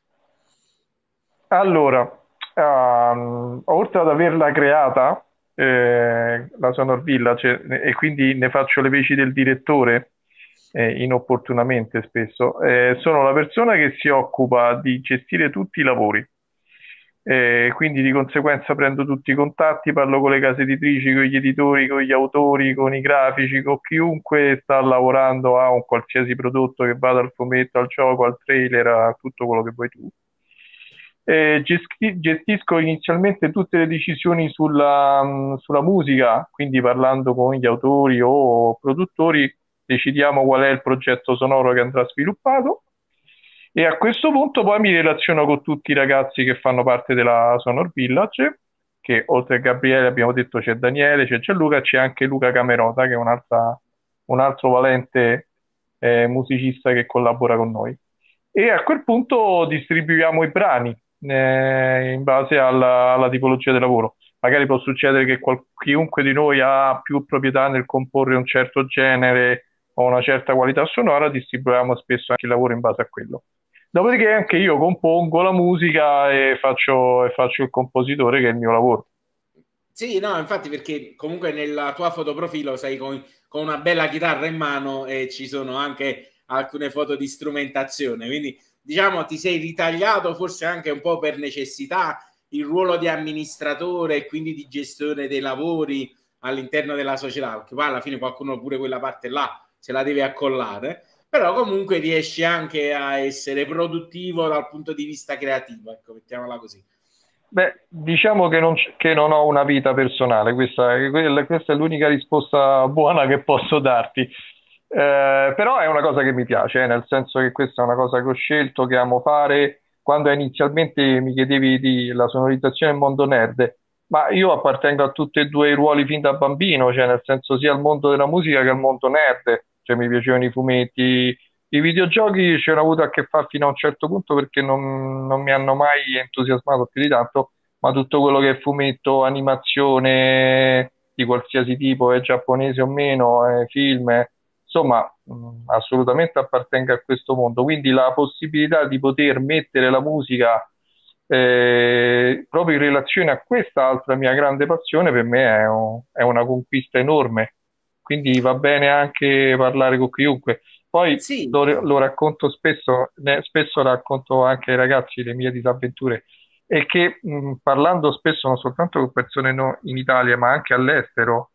Allora, um, oltre ad averla creata, eh, la Sonor Village, e quindi ne faccio le veci del direttore, eh, inopportunamente spesso, eh, sono la persona che si occupa di gestire tutti i lavori. Eh, quindi di conseguenza prendo tutti i contatti, parlo con le case editrici, con gli editori, con gli autori, con i grafici, con chiunque sta lavorando a un qualsiasi prodotto che va dal fumetto al gioco, al trailer, a tutto quello che vuoi tu. Eh, gesti- gestisco inizialmente tutte le decisioni sulla, mh, sulla musica, quindi parlando con gli autori o produttori decidiamo qual è il progetto sonoro che andrà sviluppato. E a questo punto poi mi relaziono con tutti i ragazzi che fanno parte della Sonor Village, che oltre a Gabriele abbiamo detto c'è Daniele, c'è Gianluca, c'è anche Luca Camerota che è un'altra, un altro valente eh, musicista che collabora con noi. E a quel punto distribuiamo i brani eh, in base alla, alla tipologia di lavoro. Magari può succedere che qual- chiunque di noi ha più proprietà nel comporre un certo genere o una certa qualità sonora, distribuiamo spesso anche il lavoro in base a quello. Dopodiché anche io compongo la musica e faccio, e faccio il compositore, che è il mio lavoro. Sì, no, infatti perché comunque nella tua fotoprofilo sei con, con una bella chitarra in mano e ci sono anche alcune foto di strumentazione, quindi diciamo ti sei ritagliato forse anche un po' per necessità il ruolo di amministratore e quindi di gestione dei lavori all'interno della società, perché poi alla fine qualcuno pure quella parte là se la deve accollare, però comunque riesci anche a essere produttivo dal punto di vista creativo, ecco, mettiamola così. Beh, diciamo che non, c- che non ho una vita personale, questa, quella- questa è l'unica risposta buona che posso darti. Eh, però è una cosa che mi piace, eh, nel senso che questa è una cosa che ho scelto, che amo fare. Quando inizialmente mi chiedevi di la sonorizzazione del mondo nerd, ma io appartengo a tutti e due i ruoli fin da bambino, cioè nel senso sia al mondo della musica che al mondo nerd, cioè mi piacevano i fumetti, i videogiochi ci hanno avuto a che fare fino a un certo punto perché non, non mi hanno mai entusiasmato più di tanto, ma tutto quello che è fumetto, animazione di qualsiasi tipo, è giapponese o meno, è film, è- insomma, mh, assolutamente appartengo a questo mondo. Quindi la possibilità di poter mettere la musica eh, proprio in relazione a questa altra mia grande passione per me è, un- è una conquista enorme. Quindi va bene anche parlare con chiunque. Poi Sì, lo, lo racconto spesso, ne- spesso racconto anche ai ragazzi le mie disavventure, e che mh, parlando spesso non soltanto con persone no- in Italia, ma anche all'estero,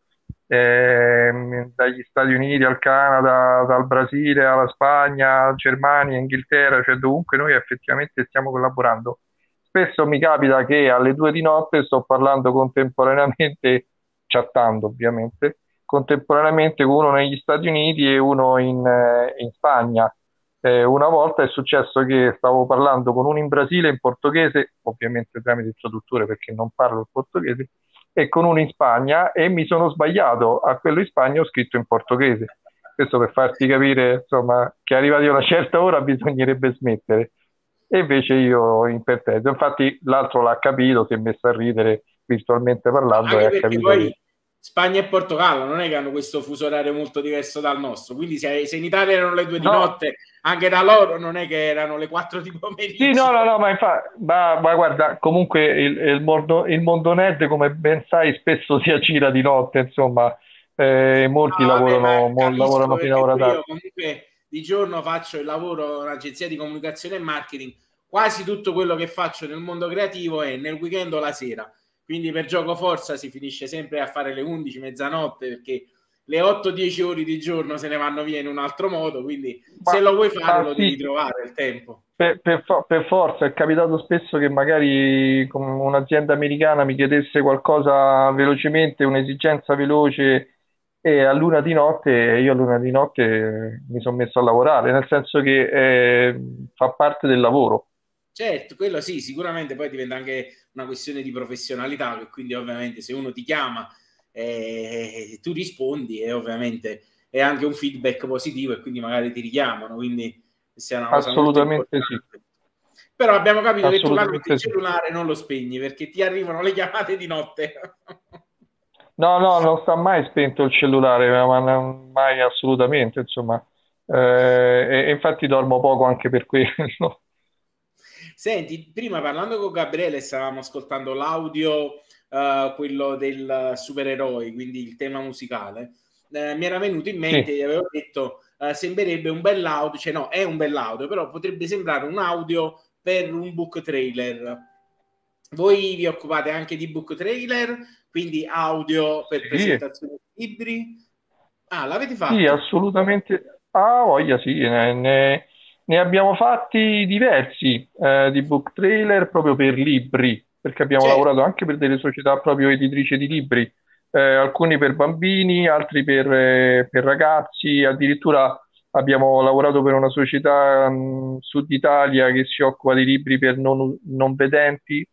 ehm, dagli Stati Uniti al Canada, dal Brasile alla Spagna, Germania, Inghilterra, cioè dovunque noi effettivamente stiamo collaborando. Spesso mi capita che alle due di notte sto parlando contemporaneamente, chattando ovviamente, contemporaneamente con uno negli Stati Uniti e uno in, eh, in Spagna. Eh, una volta è successo che stavo parlando con uno in Brasile in portoghese, ovviamente tramite il traduttore perché non parlo il portoghese, e con uno in Spagna e mi sono sbagliato, a quello in Spagna ho scritto in portoghese. Questo per farti capire, insomma, che arrivati a una certa ora bisognerebbe smettere. E invece io interpreto. Infatti l'altro l'ha capito, si è messo a ridere virtualmente parlando e anche ha perché capito che... poi Spagna e Portogallo non è che hanno questo fuso orario molto diverso dal nostro, quindi se, se in Italia erano le due di No, notte, anche da loro non è che erano le quattro di sì, no, pomeriggio. no, no, ma, infa- ma, ma guarda, comunque il, il mondo, il mondo nerd, come ben sai, spesso si aggira di notte, insomma, eh, molti No, vabbè, ma lavorano, mo- capisco lavorano fino a perché ora pure io tardi. comunque di giorno faccio il lavoro in un'agenzia di comunicazione e marketing, quasi tutto quello che faccio nel mondo creativo è nel weekend o la sera, quindi per gioco forza si finisce sempre a fare le undici, mezzanotte, perché le otto dieci ore di giorno se ne vanno via in un altro modo, quindi se Ma, lo vuoi fare ma lo devi sì, trovare il tempo. per, per fo- per forza, è capitato spesso che magari con un'azienda americana mi chiedesse qualcosa velocemente, un'esigenza veloce, e a luna di notte, io a luna di notte eh, mi sono messo a lavorare, nel senso che eh, fa parte del lavoro. Certo, quello sì, sicuramente poi diventa anche una questione di professionalità, che quindi ovviamente se uno ti chiama eh, tu rispondi e ovviamente è anche un feedback positivo e quindi magari ti richiamano, quindi questa è una cosa molto Assolutamente sì, importante. Però abbiamo capito che tu la notte il assolutamente sì. cellulare non lo spegni perché ti arrivano le chiamate di notte. No, no, non sta mai spento il cellulare, ma non- mai assolutamente, insomma. Eh, e, e infatti dormo poco anche per quello. Senti, prima parlando con Gabriele stavamo ascoltando l'audio, eh, quello del supereroe, quindi il tema musicale. Eh, mi era venuto in mente, Sì, gli avevo detto, eh, sembrerebbe un bell'audio, cioè no, è un bell'audio, però potrebbe sembrare un audio per un book trailer. Voi vi occupate anche di book trailer, quindi audio per sì, presentazioni di libri? Ah, l'avete sì, fatto? assolutamente. Ah, voglia, sì, ne, ne- ne abbiamo fatti diversi eh, di book trailer proprio per libri, perché abbiamo Certo. lavorato anche per delle società proprio editrici di libri, eh, alcuni per bambini, altri per, eh, per ragazzi, addirittura abbiamo lavorato per una società mh, Sud Italia che si occupa di libri per non, non vedenti,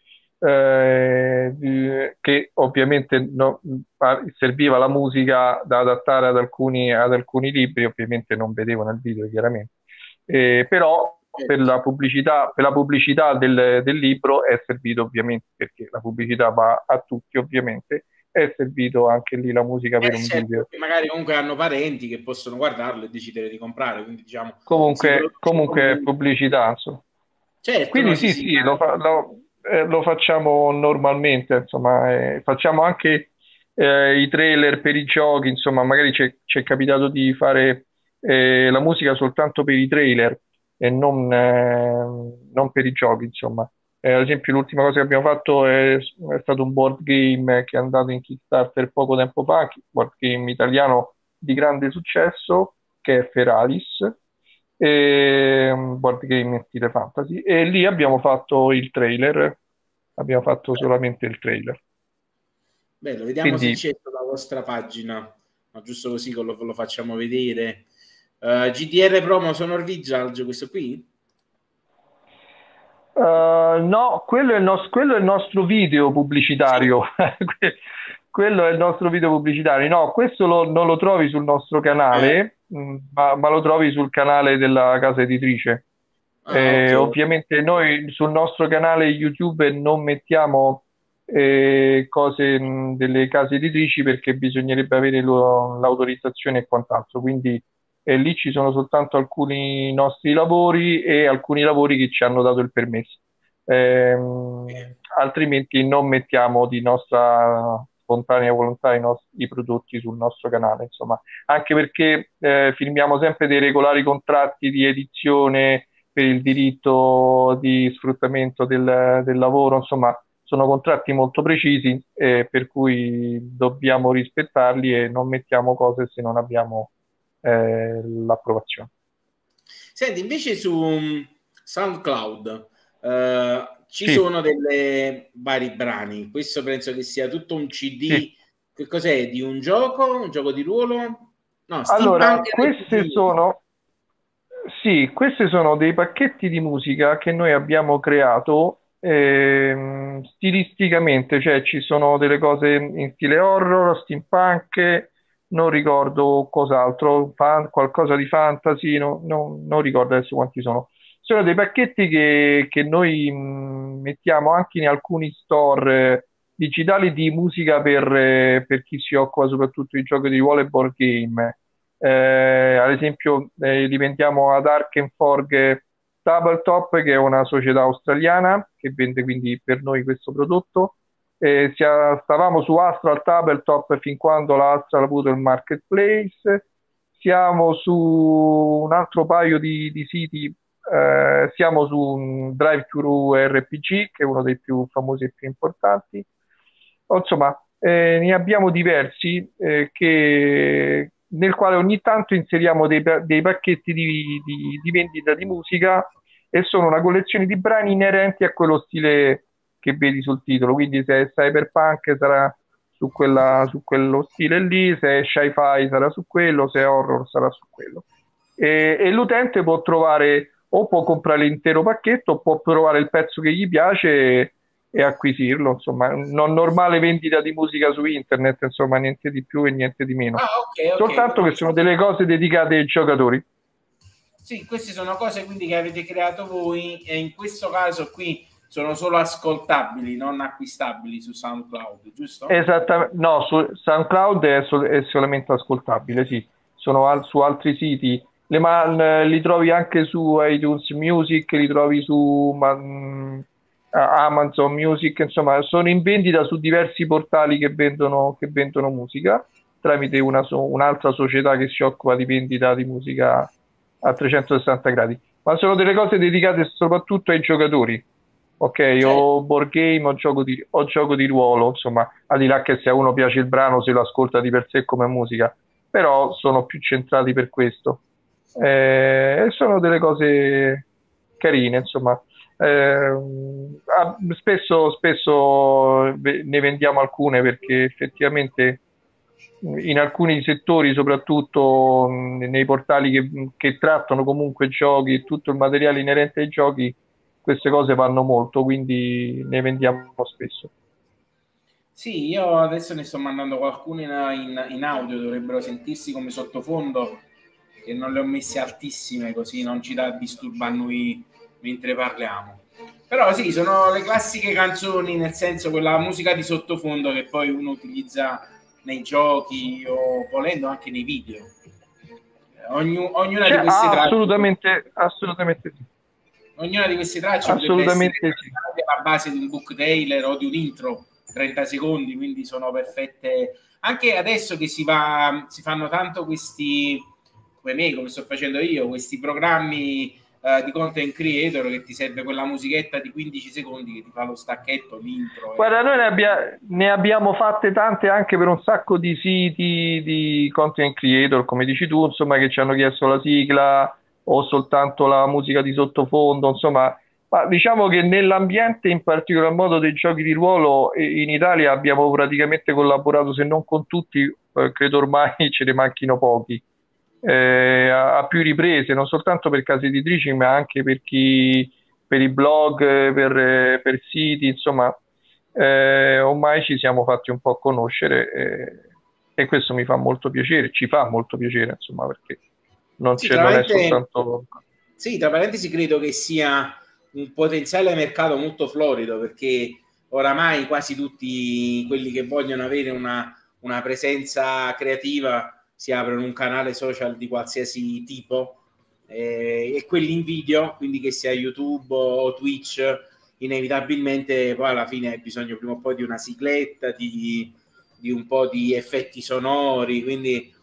eh, di- che ovviamente no- pa- serviva la musica da adattare ad alcuni, ad alcuni libri, ovviamente non vedevano il video chiaramente. Eh, però per Certo. la pubblicità, per la pubblicità del, del libro è servito ovviamente, perché la pubblicità va a tutti ovviamente, è servito anche lì la musica Eh, per un certo, video. perché magari comunque hanno parenti che possono guardarlo e decidere di comprare, quindi diciamo si Comunque, produce comunque è comunque. pubblicità, insomma. Certo, no, Quindi sì, sì, sì, sì, ma lo, fa- lo- eh, lo facciamo normalmente, insomma, eh, facciamo anche eh, i trailer per i giochi, insomma, magari ci è ci è capitato di fare eh, la musica soltanto per i trailer e non, eh, non per i giochi, insomma. Eh, ad esempio, l'ultima cosa che abbiamo fatto è, è stato un board game che è andato in Kickstarter poco tempo fa, un board game italiano di grande successo, che è Feralis, e un board game in stile fantasy. E lì abbiamo fatto il trailer, abbiamo fatto solamente il trailer. Bello, vediamo Quindi, se c'è sulla vostra pagina, ma giusto così lo, lo facciamo vedere. Uh, G D R Promo sono Orvigialge, questo qui? Uh, no, quello è, il nostro, quello è il nostro video pubblicitario. Quello è il nostro video pubblicitario. No, questo lo, non lo trovi sul nostro canale, eh. mh, ma, ma lo trovi sul canale della casa editrice. Ah, Eh, okay. Ovviamente noi sul nostro canale YouTube non mettiamo eh, cose mh, delle case editrici perché bisognerebbe avere lo- l'autorizzazione e quant'altro. Quindi e lì ci sono soltanto alcuni nostri lavori e alcuni lavori che ci hanno dato il permesso. Ehm, altrimenti non mettiamo di nostra spontanea volontà i, nostri, i prodotti sul nostro canale, insomma, anche perché eh, firmiamo sempre dei regolari contratti di edizione per il diritto di sfruttamento del, del lavoro, insomma, sono contratti molto precisi, eh, per cui dobbiamo rispettarli e non mettiamo cose se non abbiamo eh, l'approvazione. Senti, invece su um, SoundCloud uh, ci Sì. sono delle vari brani, questo penso che sia tutto un C D, Sì. che cos'è? Di un gioco? Un gioco di ruolo? No, allora, queste sono, sì, questi sono dei pacchetti di musica che noi abbiamo creato ehm, stilisticamente, cioè ci sono delle cose in stile horror, steampunk, non ricordo cos'altro, fan, qualcosa di fantasy, no, no, non ricordo adesso quanti sono. Sono dei pacchetti che, che noi mh, mettiamo anche in alcuni store eh, digitali di musica per, eh, per chi si occupa soprattutto di giochi di ruolo e board game. Eh, ad esempio, eh, li vendiamo ad Arkenforge Tabletop, che è una società australiana che vende quindi per noi questo prodotto. Eh, sia, stavamo su Astral Tabletop fin quando la Astral ha avuto il marketplace. Siamo su un altro paio di, di siti, eh, siamo su un Drive-Thru R P G, che è uno dei più famosi e più importanti. Insomma, eh, ne abbiamo diversi eh, che, nel quale ogni tanto inseriamo dei, dei pacchetti di, di, di vendita di musica e sono una collezione di brani inerenti a quello stile che vedi sul titolo, quindi se è cyberpunk sarà su, quella, su quello stile lì, se è sci-fi sarà su quello, se è horror sarà su quello. E, e l'utente può trovare, o può comprare l'intero pacchetto, o può trovare il pezzo che gli piace e, e acquisirlo, insomma, non normale vendita di musica su internet, insomma, niente di più e niente di meno. Ah, okay, okay. Soltanto che sono delle cose dedicate ai giocatori. Sì, queste sono cose quindi che avete creato voi e in questo caso qui sono solo ascoltabili, non acquistabili su SoundCloud, giusto? Esattamente, no, su SoundCloud è, sol- è solamente ascoltabile, sì. Sono al- su altri siti, le ma- li trovi anche su iTunes Music, li trovi su ma- mh, Amazon Music, insomma, sono in vendita su diversi portali che vendono, che vendono musica, tramite una so- un'altra società che si occupa di vendita di musica a trecentosessanta gradi. Ma sono delle cose dedicate soprattutto ai giocatori. Ok, Certo. o board game o gioco, di, o gioco di ruolo, insomma, al di là che se a uno piace il brano se lo ascolta di per sé come musica, però sono più centrati per questo. E eh, sono delle cose carine, insomma. Eh, spesso, spesso ne vendiamo alcune perché effettivamente in alcuni settori, soprattutto nei portali che, che trattano comunque giochi e tutto il materiale inerente ai giochi, queste cose vanno molto, quindi ne vendiamo spesso. Sì, io adesso ne sto mandando qualcuno in, in, in audio, dovrebbero sentirsi come sottofondo, che non le ho messe altissime così non ci dà disturbo a noi mentre parliamo. Però sì, sono le classiche canzoni, nel senso quella musica di sottofondo che poi uno utilizza nei giochi o volendo anche nei video. Ognu, ognuna cioè, di queste tracce... Assolutamente, assolutamente sì. Ognuna di queste tracce assolutamente potrebbe essere sì. alla base di un book trailer o di un intro trenta secondi, quindi sono perfette. Anche adesso che si va, si fanno tanto questi, come me, come sto facendo io, questi programmi eh, di content creator che ti serve quella musichetta di quindici secondi che ti fa lo stacchetto, l'intro. Guarda, e... noi ne, abbia, ne abbiamo fatte tante anche per un sacco di siti di content creator, come dici tu, insomma, che ci hanno chiesto la sigla o soltanto la musica di sottofondo, insomma. Ma diciamo che nell'ambiente, in particolar modo dei giochi di ruolo, in Italia abbiamo praticamente collaborato, se non con tutti, eh, credo ormai ce ne manchino pochi, eh, a, a più riprese, non soltanto per case editrici, ma anche per chi, per i blog, per, eh, per siti, insomma, eh, ormai ci siamo fatti un po' conoscere, eh, e questo mi fa molto piacere, ci fa molto piacere, insomma, perché non, Sì, c'è, tra non è parentesi, soltanto... sì, tra parentesi credo che sia un potenziale mercato molto florido, perché oramai quasi tutti quelli che vogliono avere una, una presenza creativa si aprono un canale social di qualsiasi tipo, eh, e quelli in video, quindi che sia YouTube o Twitch, inevitabilmente poi alla fine hai bisogno prima o poi di una sigletta, di, di un po' di effetti sonori, quindi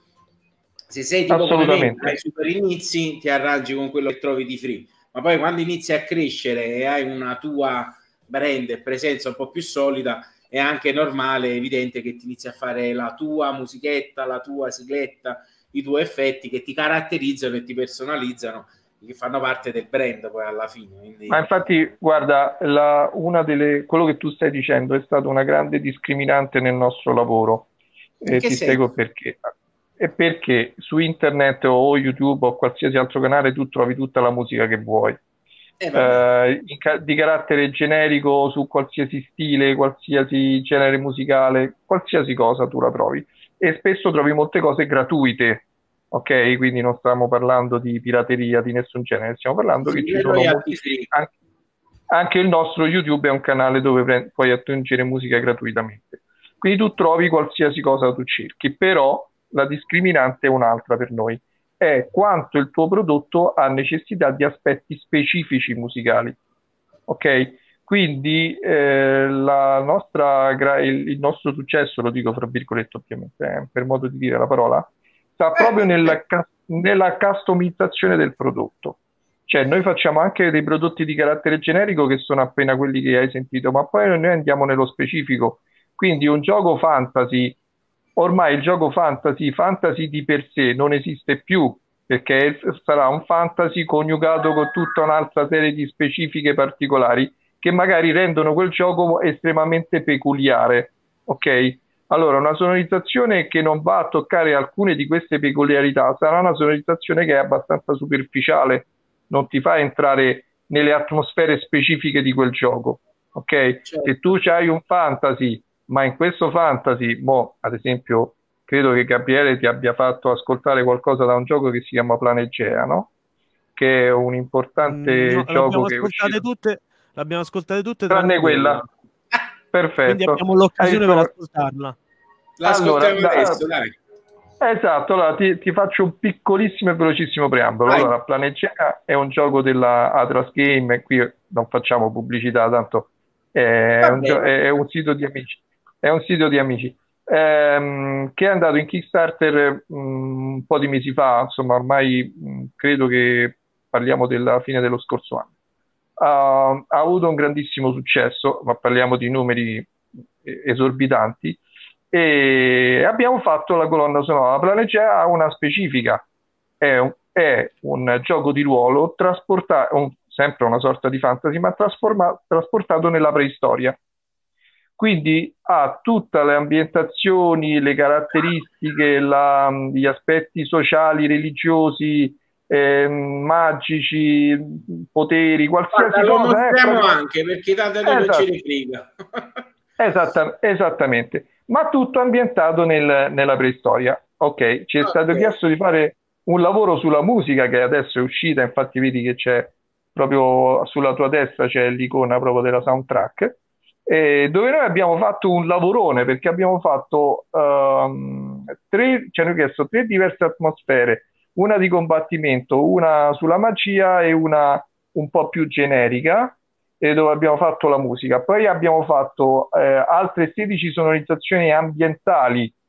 se sei tipo come me, hai super inizi, ti arrangi con quello che trovi di free. Ma poi quando inizi a crescere e hai una tua brand e presenza un po' più solida, è anche normale, evidente che ti inizi a fare la tua musichetta, la tua sigletta, i tuoi effetti che ti caratterizzano e ti personalizzano, che fanno parte del brand poi alla fine. Quindi... Ma infatti, guarda, la, una delle, quello che tu stai dicendo è stata una grande discriminante nel nostro lavoro. E ti spiego perché. E perché su internet o YouTube o qualsiasi altro canale tu trovi tutta la musica che vuoi, eh, eh, ca- di carattere generico, su qualsiasi stile, qualsiasi genere musicale, qualsiasi cosa tu la trovi, e spesso trovi molte cose gratuite, ok? Quindi non stiamo parlando di pirateria di nessun genere, stiamo parlando sì, che ci sono molti... Anche, anche il nostro YouTube è un canale dove pre- puoi aggiungere musica gratuitamente, quindi tu trovi qualsiasi cosa tu cerchi, però la discriminante è un'altra per noi, è quanto il tuo prodotto ha necessità di aspetti specifici musicali, ok? Quindi eh, la nostra, il, il nostro successo, lo dico fra virgolette ovviamente, eh, per modo di dire la parola, sta proprio nella, nella customizzazione del prodotto. Cioè noi facciamo anche dei prodotti di carattere generico che sono appena quelli che hai sentito, ma poi noi andiamo nello specifico. Quindi un gioco fantasy, ormai il gioco fantasy, fantasy di per sé non esiste più, perché sarà un fantasy coniugato con tutta un'altra serie di specifiche particolari che magari rendono quel gioco estremamente peculiare, ok? Allora, una sonorizzazione che non va a toccare alcune di queste peculiarità sarà una sonorizzazione che è abbastanza superficiale, non ti fa entrare nelle atmosfere specifiche di quel gioco, ok? Certo. Se tu hai un fantasy, ma in questo fantasy, mo, ad esempio, credo che Gabriele ti abbia fatto ascoltare qualcosa da un gioco che si chiama Planegea, no? Che è un importante no, gioco che è uscito. Tutte, l'abbiamo ascoltate tutte tranne quella. quella. Perfetto. Quindi abbiamo l'occasione per ascoltarla. L'ascoltiamo allora, adesso, da, dai. Esatto, allora ti, ti faccio un piccolissimo e velocissimo preambolo. Vai. Allora, Planegea è un gioco della Atlas Game, e qui non facciamo pubblicità, tanto è un, è un sito di amici. È un sito di amici ehm, che è andato in Kickstarter mh, un po' di mesi fa, insomma ormai mh, credo che parliamo della fine dello scorso anno. Uh, ha avuto un grandissimo successo, ma parliamo di numeri esorbitanti, e abbiamo fatto la colonna sonora. La Planegea ha una specifica, è un, è un gioco di ruolo trasportato, un, sempre una sorta di fantasy, ma trasportato nella preistoria. Quindi ha tutte le ambientazioni, le caratteristiche, la, gli aspetti sociali, religiosi, eh, magici, poteri, qualsiasi Guarda, cosa. Lo mostriamo proprio... anche, perché tanto esatto. non ce ne frega. Esatta, esattamente, ma tutto ambientato nel, nella preistoria. Ok, ci è okay. stato chiesto di fare un lavoro sulla musica che adesso è uscita, infatti vedi che c'è proprio sulla tua destra c'è l'icona proprio della soundtrack, eh, dove noi abbiamo fatto un lavorone, perché abbiamo fatto um, tre, ci hanno chiesto tre diverse atmosfere, una di combattimento, una sulla magia e una un po' più generica, e dove abbiamo fatto la musica. Poi abbiamo fatto eh, altre sedici sonorizzazioni ambientali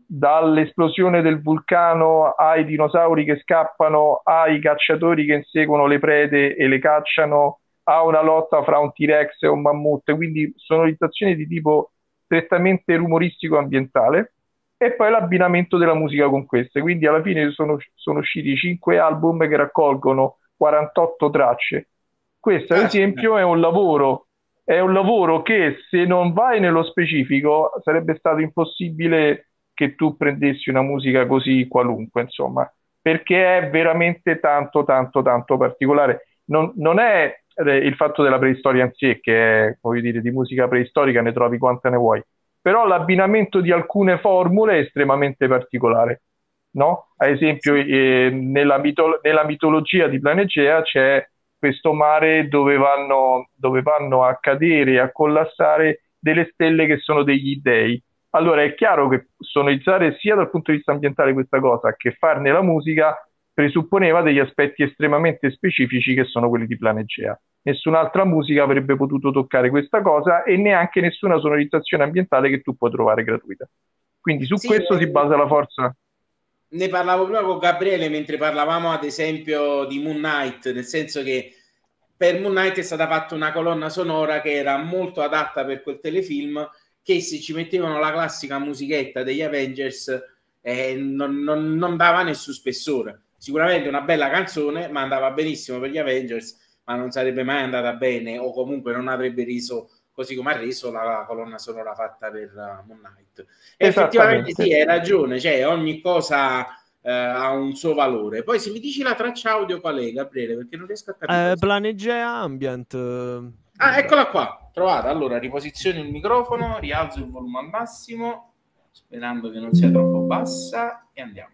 dall'esplosione del vulcano ai dinosauri che scappano, ai cacciatori che inseguono le prede e le cacciano, a una lotta fra un T-Rex e un mammut, quindi sonorizzazioni di tipo strettamente rumoristico ambientale, e poi l'abbinamento della musica con queste. Quindi alla fine sono, sono usciti cinque album che raccolgono quarantotto tracce. Questo, ad esempio, è un lavoro, è un lavoro che, se non vai nello specifico, sarebbe stato impossibile che tu prendessi una musica così qualunque, insomma, perché è veramente tanto, tanto, tanto particolare. Non, non è eh, il fatto della preistoria in sé, che è, voglio dire, di musica preistorica ne trovi quante ne vuoi, però l'abbinamento di alcune formule è estremamente particolare, no? Ad esempio, eh, nella, mito- nella mitologia di Planegea c'è questo mare dove vanno, dove vanno a cadere, a collassare delle stelle che sono degli dei. Allora è chiaro che sonorizzare sia dal punto di vista ambientale questa cosa che farne la musica presupponeva degli aspetti estremamente specifici che sono quelli di Planegea. Nessun'altra musica avrebbe potuto toccare questa cosa e neanche nessuna sonorizzazione ambientale che tu puoi trovare gratuita. Quindi su Sì, questo eh, si basa la forza. Ne parlavo prima con Gabriele mentre parlavamo ad esempio di Moon Knight, nel senso che per Moon Knight è stata fatta una colonna sonora che era molto adatta per quel telefilm, che se ci mettevano la classica musichetta degli Avengers eh, non, non, non dava nessun spessore. Sicuramente una bella canzone, ma andava benissimo per gli Avengers, ma non sarebbe mai andata bene, o comunque non avrebbe reso così come ha reso la colonna sonora fatta per uh, Moon Knight. E effettivamente sì, hai ragione, cioè ogni cosa eh, ha un suo valore. Poi se mi dici la traccia audio qual è, Gabriele, perché non riesco a capire. Eh, Planegea Ambient. Ah, eccola qua, trovata. Allora, riposiziono il microfono, rialzo il volume al massimo, sperando che non sia troppo bassa, e andiamo.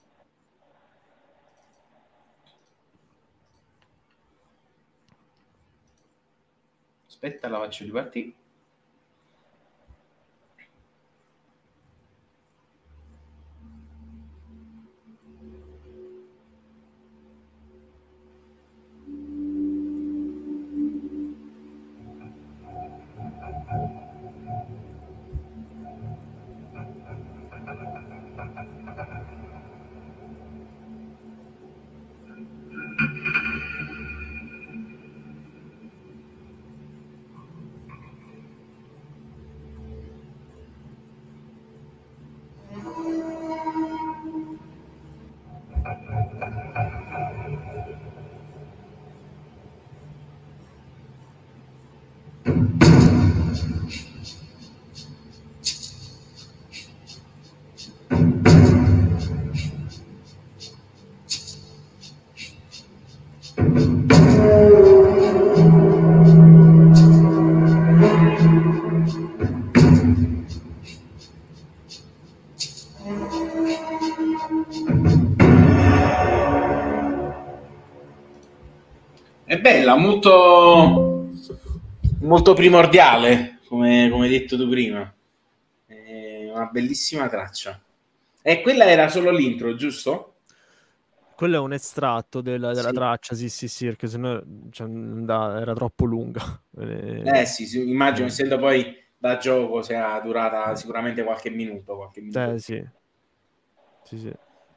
Aspetta, la faccio ripartire. È bella, molto, molto primordiale, come, come hai detto tu prima. È una bellissima traccia. E quella era solo l'intro, giusto? Quello è un estratto della, della Sì. traccia, sì, sì, sì, perché sennò cioè, da, era troppo lunga. Eh sì, sì, immagino, essendo poi da gioco sia durata sicuramente qualche minuto. Qualche minuto. Eh sì. Sì, sì.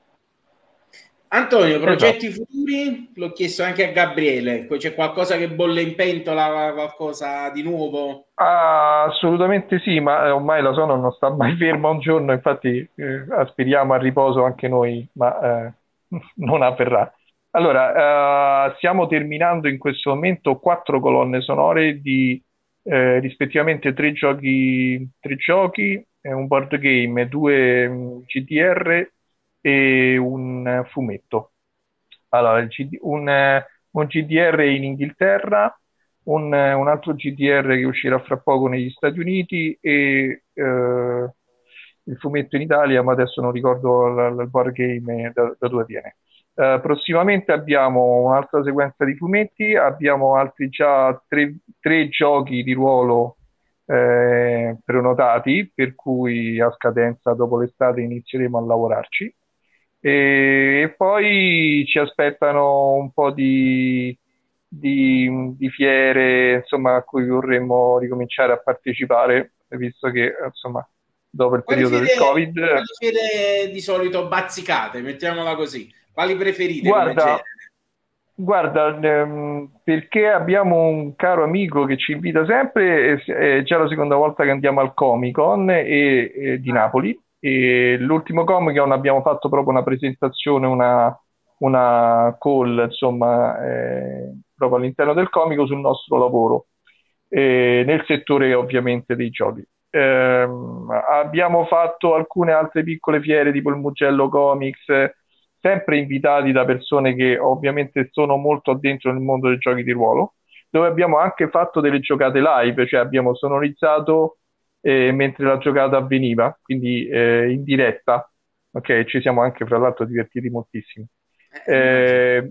Antonio, progetti esatto. futuri? L'ho chiesto anche a Gabriele. C'è qualcosa che bolle in pentola, qualcosa di nuovo? Ah, assolutamente sì, ma ormai la Sono non sta mai ferma un giorno, infatti eh, aspiriamo al riposo anche noi, ma eh, non avverrà. Allora, eh, stiamo terminando in questo momento quattro colonne sonore di eh, rispettivamente tre giochi, tre giochi, eh, un board game, due um, G D R e un fumetto. Allora, il G D, un, un G D R in Inghilterra, un, un altro G D R che uscirà fra poco negli Stati Uniti e eh, il fumetto in Italia, ma adesso non ricordo il board game da, da dove viene. Uh, prossimamente abbiamo un'altra sequenza di fumetti, abbiamo altri già tre, tre giochi di ruolo eh, prenotati, per cui a scadenza dopo l'estate inizieremo a lavorarci. E, e poi ci aspettano un po' di, di, di fiere, insomma, a cui vorremmo ricominciare a partecipare, visto che insomma dopo il Quali periodo del fiere, Covid. quali fiere di solito bazzicate, mettiamola così? Quali preferite come Guarda, genere? guarda, ehm, perché abbiamo un caro amico che ci invita sempre, e s- è già la seconda volta che andiamo al Comic Con e- e di Napoli, e l'ultimo Comic Con abbiamo fatto proprio una presentazione, una, una call, insomma, eh, proprio all'interno del comico sul nostro lavoro, eh, nel settore ovviamente dei giochi. Ehm, abbiamo fatto alcune altre piccole fiere tipo il Mugello Comics, eh, sempre invitati da persone che ovviamente sono molto addentro nel mondo dei giochi di ruolo, dove abbiamo anche fatto delle giocate live, cioè abbiamo sonorizzato eh, mentre la giocata avveniva, quindi eh, in diretta. Ok, ci siamo anche fra l'altro divertiti moltissimo. Eh, immagino. Eh,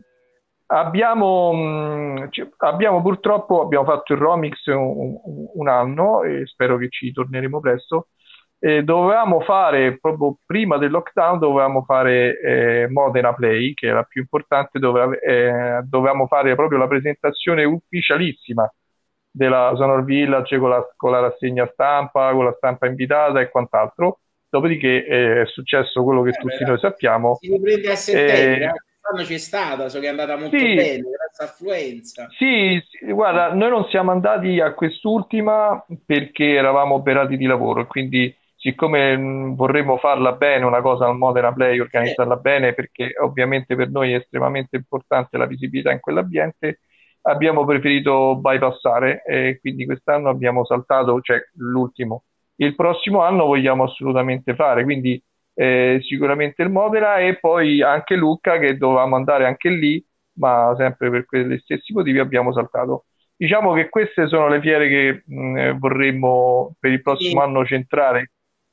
abbiamo, mh, ci- abbiamo purtroppo abbiamo fatto il Romix un, un- un anno e spero che ci torneremo presto. Eh, dovevamo fare proprio prima del lockdown, dovevamo fare eh, Modena Play, che è la più importante, dove eh, dovevamo fare proprio la presentazione ufficialissima della Sonor Village con la, con la rassegna stampa, con la stampa invitata e quant'altro. Dopodiché eh, è successo quello che Eh, beh, tutti dai, noi sappiamo. si riprende a settembre, Eh, eh. Quest'anno c'è stata, so che è andata molto sì, bene, grazie affluenza. sì, sì, guarda, noi non siamo andati a quest'ultima perché eravamo operati di lavoro e quindi siccome mh, vorremmo farla bene, una cosa al Modena Play, Eh, organizzarla bene, perché ovviamente per noi è estremamente importante la visibilità in quell'ambiente, abbiamo preferito bypassare e quindi quest'anno abbiamo saltato, cioè l'ultimo. Il prossimo anno vogliamo assolutamente fare, quindi eh, sicuramente il Modena e poi anche Lucca che dovevamo andare anche lì ma sempre per quegli stessi motivi abbiamo saltato. Diciamo che queste sono le fiere che mh, vorremmo per il prossimo quindi anno centrare.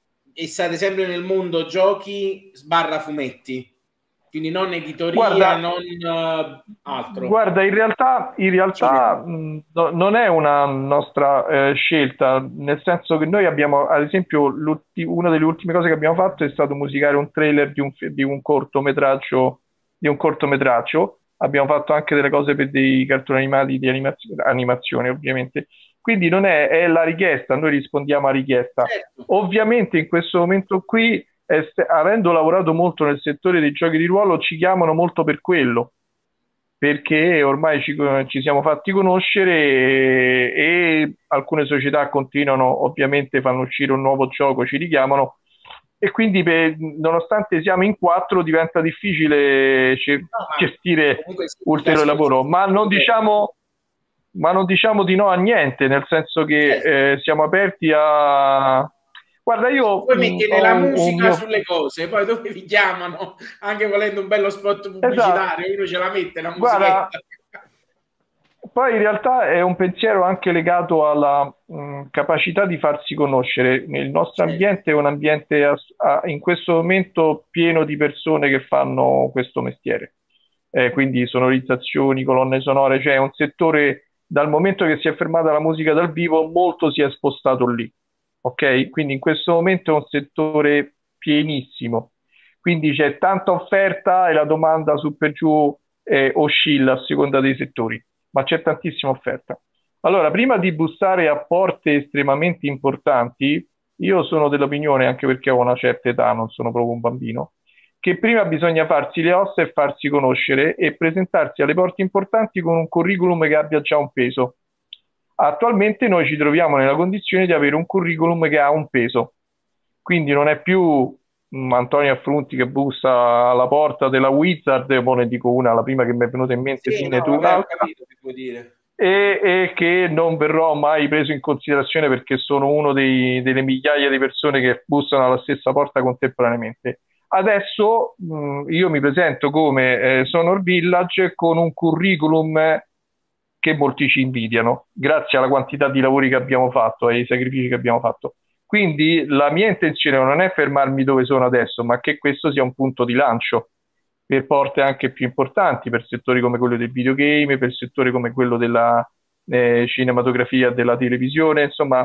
e state sempre nel mondo giochi sbarra fumetti, quindi non editoria, Guarda, non uh, altro, guarda, in realtà, in cinema. realtà mh, no- non è una nostra eh, scelta, nel senso che noi abbiamo, ad esempio, l'ulti- una delle ultime cose che abbiamo fatto è stato musicare un trailer di un, fi- di un cortometraggio, di un cortometraggio. Abbiamo fatto anche delle cose per dei cartoni animati di animazio- animazione, ovviamente. Quindi non è, è la richiesta, noi rispondiamo a richiesta. Certo. Ovviamente in questo momento qui, eh, st- avendo lavorato molto nel settore dei giochi di ruolo, ci chiamano molto per quello perché ormai ci, ci siamo fatti conoscere e, e alcune società continuano, ovviamente fanno uscire un nuovo gioco, ci richiamano e quindi per- nonostante siamo in quattro diventa difficile ce- No, ma gestire comunque sì, ti ulteriore capisco, lavoro, ma non sì. diciamo, ma non diciamo di no a niente, nel senso che Certo. eh, siamo aperti a... Guarda, io Poi mh, mettete ho la un, un musica mio... sulle cose, poi dove vi chiamano, anche volendo un bello spot Esatto, pubblicitario, uno ce la mette la guarda, musichetta. poi in realtà è un pensiero anche legato alla mh, capacità di farsi conoscere. Il nostro Certo. ambiente è un ambiente ass- a- in questo momento pieno di persone che fanno questo mestiere. Eh, quindi sonorizzazioni, colonne sonore, cioè è un settore, dal momento che si è fermata la musica dal vivo, molto si è spostato lì. Ok? Quindi in questo momento è un settore pienissimo. Quindi c'è tanta offerta e la domanda su per giù eh, oscilla a seconda dei settori ma c'è tantissima offerta. Allora, prima di bussare a porte estremamente importanti, io sono dell'opinione, anche perché ho una certa età, non sono proprio un bambino, che prima bisogna farsi le ossa e farsi conoscere e presentarsi alle porte importanti con un curriculum che abbia già un peso. Attualmente noi ci troviamo nella condizione di avere un curriculum che ha un peso, quindi non è più mh, Antonio Affronti che bussa alla porta della Wizard, poi ne dico una, la prima che mi è venuta in mente, Sì, dinne no, tu vabbè, ho un'altra, capito che vuoi dire. e, e che non verrò mai preso in considerazione perché sono uno dei, delle migliaia di persone che bussano alla stessa porta contemporaneamente. Adesso mh, io mi presento come eh, Sonor Village con un curriculum che molti ci invidiano, grazie alla quantità di lavori che abbiamo fatto e ai sacrifici che abbiamo fatto. Quindi la mia intenzione non è fermarmi dove sono adesso, ma che questo sia un punto di lancio per porte anche più importanti, per settori come quello del videogame, per settori come quello della eh, cinematografia, della televisione, insomma,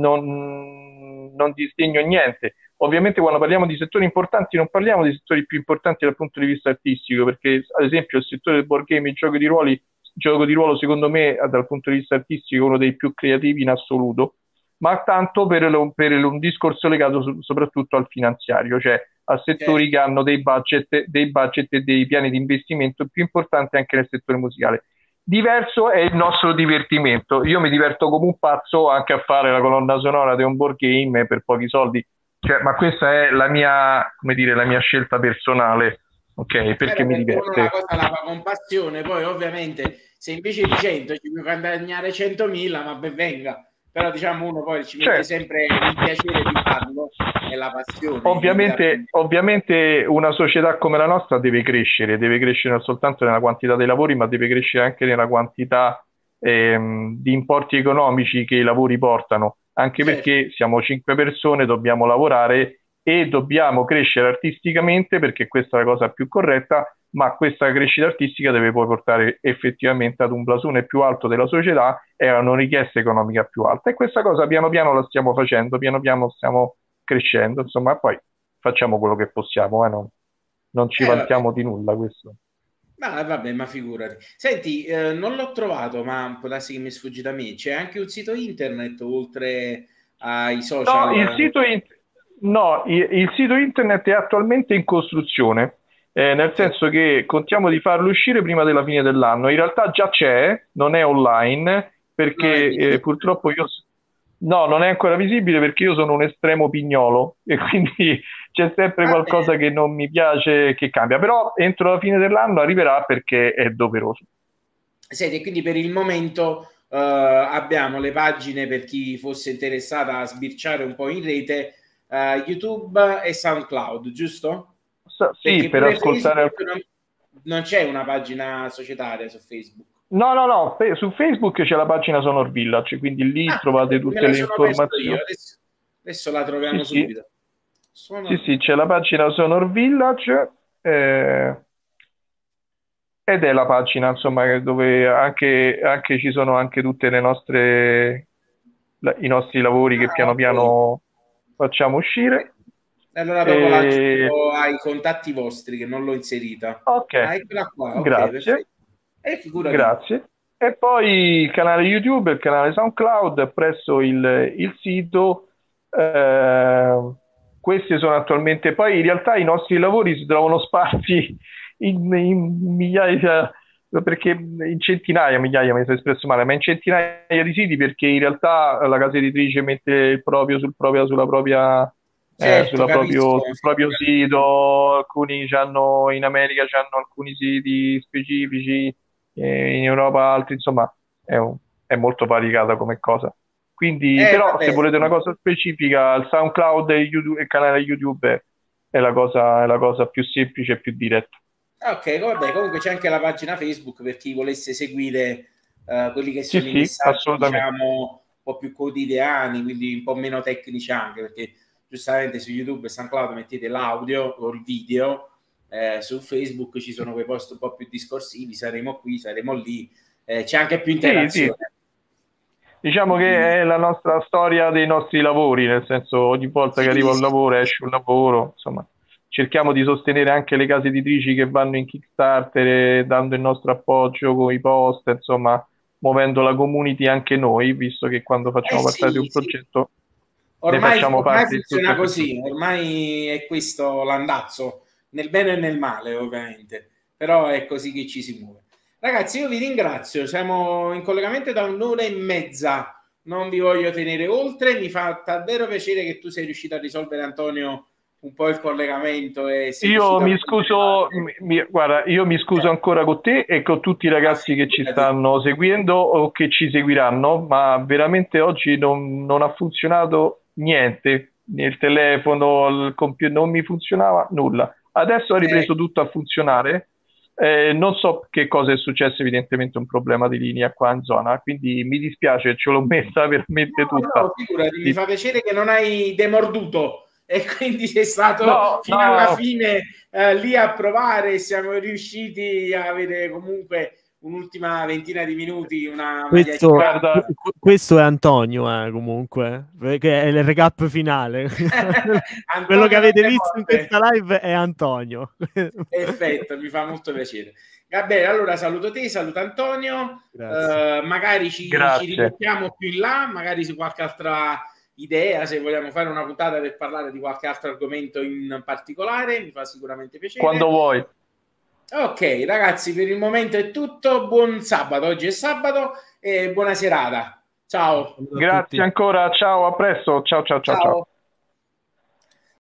non, non disdegno niente. Ovviamente quando parliamo di settori importanti non parliamo di settori più importanti dal punto di vista artistico, perché ad esempio il settore del board game e giochi di ruoli, gioco di ruolo secondo me dal punto di vista artistico è uno dei più creativi in assoluto, ma tanto per, lo, per un discorso legato su, soprattutto al finanziario, cioè a settori che hanno dei budget, dei budget e dei piani di investimento più importanti anche nel settore musicale. Diverso è il nostro divertimento. Io mi diverto come un pazzo anche a fare la colonna sonora di un board game per pochi soldi, cioè, ma questa è la mia, come dire, la mia scelta personale, ok? Perché eh, mi perché diverte. uno la cosa la fa con passione, poi ovviamente se invece di cento ci puoi guadagnare centomila, ma ben venga. Però diciamo uno poi ci mette Certo. sempre il piacere di farlo e la passione. Ovviamente, ovviamente una società come la nostra deve crescere, deve crescere non soltanto nella quantità dei lavori, ma deve crescere anche nella quantità ehm, di importi economici che i lavori portano, anche Certo. perché siamo cinque persone, dobbiamo lavorare e dobbiamo crescere artisticamente, perché questa è la cosa più corretta, ma questa crescita artistica deve poi portare effettivamente ad un blasone più alto della società e a una richiesta economica più alta. E questa cosa piano piano la stiamo facendo, piano piano stiamo crescendo, insomma, poi facciamo quello che possiamo, eh, non, non ci Eh, vantiamo vabbè. di nulla questo. Ah, vabbè, ma figurati. Senti, eh, non l'ho trovato, ma può darsi che mi sfugge da me. C'è anche un sito internet oltre ai social? No, il sito, in- no, il, il sito internet è attualmente in costruzione, eh, nel senso che contiamo di farlo uscire prima della fine dell'anno. In realtà già c'è, non è online, perché Non è visibile. eh, purtroppo io... No, non è ancora visibile perché io sono un estremo pignolo e quindi c'è sempre Va qualcosa bene. che non mi piace che cambia, però entro la fine dell'anno arriverà perché è doveroso. Senti, quindi per il momento eh, abbiamo le pagine per chi fosse interessata a sbirciare un po' in rete, eh, YouTube e SoundCloud, giusto? Sa- Sì, Perché per pure ascoltare... Facebook non, non c'è una pagina societaria su Facebook. No, no, no, fe- su Facebook c'è la pagina Sonor Village, quindi lì Ah, trovate me tutte la le sono perso io, informazioni. adesso, adesso la Sì, troviamo sì, subito. Sono... sì, sì, c'è la pagina Sonor Village eh, ed è la pagina, insomma, dove anche, anche ci sono anche tutte le nostre, la- i nostri lavori che Ah, piano ok. piano facciamo uscire. Allora dopo la E... aggiungo ai contatti vostri che non l'ho inserita. Ok, Ah, eccola qua, ok, grazie, perfetto. E figurati. grazie. E poi il canale YouTube, il canale SoundCloud, presso il, il sito. Eh, questi sono attualmente. Poi in realtà i nostri lavori si trovano sparsi in, in migliaia, perché in centinaia, migliaia mi sono espresso male, ma in centinaia di siti perché in realtà la casa editrice mette il proprio sul proprio, sulla propria. Eh, Certo, sulla capisco. proprio, sul proprio sito, alcuni c'hanno in America c'hanno alcuni siti specifici, eh, in Europa altri, insomma è, un- è molto variegata come cosa. Quindi, Eh, però, vabbè. se volete una cosa specifica, il SoundCloud e il, YouTube- il canale YouTube è, è la cosa, è la cosa più semplice e più diretta. Ok, vabbè, comunque c'è anche la pagina Facebook per chi volesse seguire eh, quelli che Sì, sono i sì, messaggi, assolutamente. diciamo, un po' più quotidiani, quindi un po' meno tecnici anche, perché giustamente su YouTube e SoundCloud mettete l'audio o il video, eh, su Facebook ci sono quei post un po' più discorsivi, saremo qui, saremo lì, eh, c'è anche più Sì, sì. interazione. Diciamo che è la nostra storia dei nostri lavori, nel senso ogni volta Sì, che arriva un sì. lavoro esce un lavoro, insomma cerchiamo di sostenere anche le case editrici che vanno in Kickstarter, e dando il nostro appoggio con i post, insomma muovendo la community anche noi, visto che quando facciamo Eh parte di sì, un sì. progetto ne Ormai, facciamo ormai parte in tutto funziona e per così, tutto. ormai è questo l'andazzo, nel bene e nel male ovviamente, però è così che ci si muove. Ragazzi, io vi ringrazio, siamo in collegamento da un'ora e mezza, non vi voglio tenere oltre, mi fa davvero piacere che tu sei riuscito a risolvere, Antonio, un po' il collegamento e sei Io riuscito a mi prendere scuso, parte. mi- mi- guarda, io mi scuso ancora con te e con tutti i ragazzi che ci stanno seguendo o che ci seguiranno, ma veramente oggi non, non ha funzionato niente, né il telefono, il computer, non mi funzionava nulla. Adesso ha ripreso tutto a funzionare, eh, non so che cosa è successo, evidentemente un problema di linea qua in zona, quindi mi dispiace, ce l'ho messa veramente No, tutta. no, figurati, mi fa piacere che non hai demorduto e quindi sei stato No, fino no. alla fine eh, lì a provare e siamo riusciti a avere comunque un'ultima ventina di minuti, una Questo, Guarda, questo è Antonio, eh, comunque, perché è il recap finale. Quello che avete visto in questa live è Antonio. Perfetto, mi fa molto piacere. Gabriele, allora saluto te, saluto Antonio, uh, magari ci, ci ribecchiamo più in là, magari su qualche altra idea, se vogliamo fare una puntata per parlare di qualche altro argomento in particolare, mi fa sicuramente piacere. Quando vuoi. Ok, ragazzi, per il momento è tutto. Buon sabato, oggi è sabato e buona serata. Ciao. Grazie ancora, ciao, a presto. Ciao, ciao, ciao, ciao. Ciao.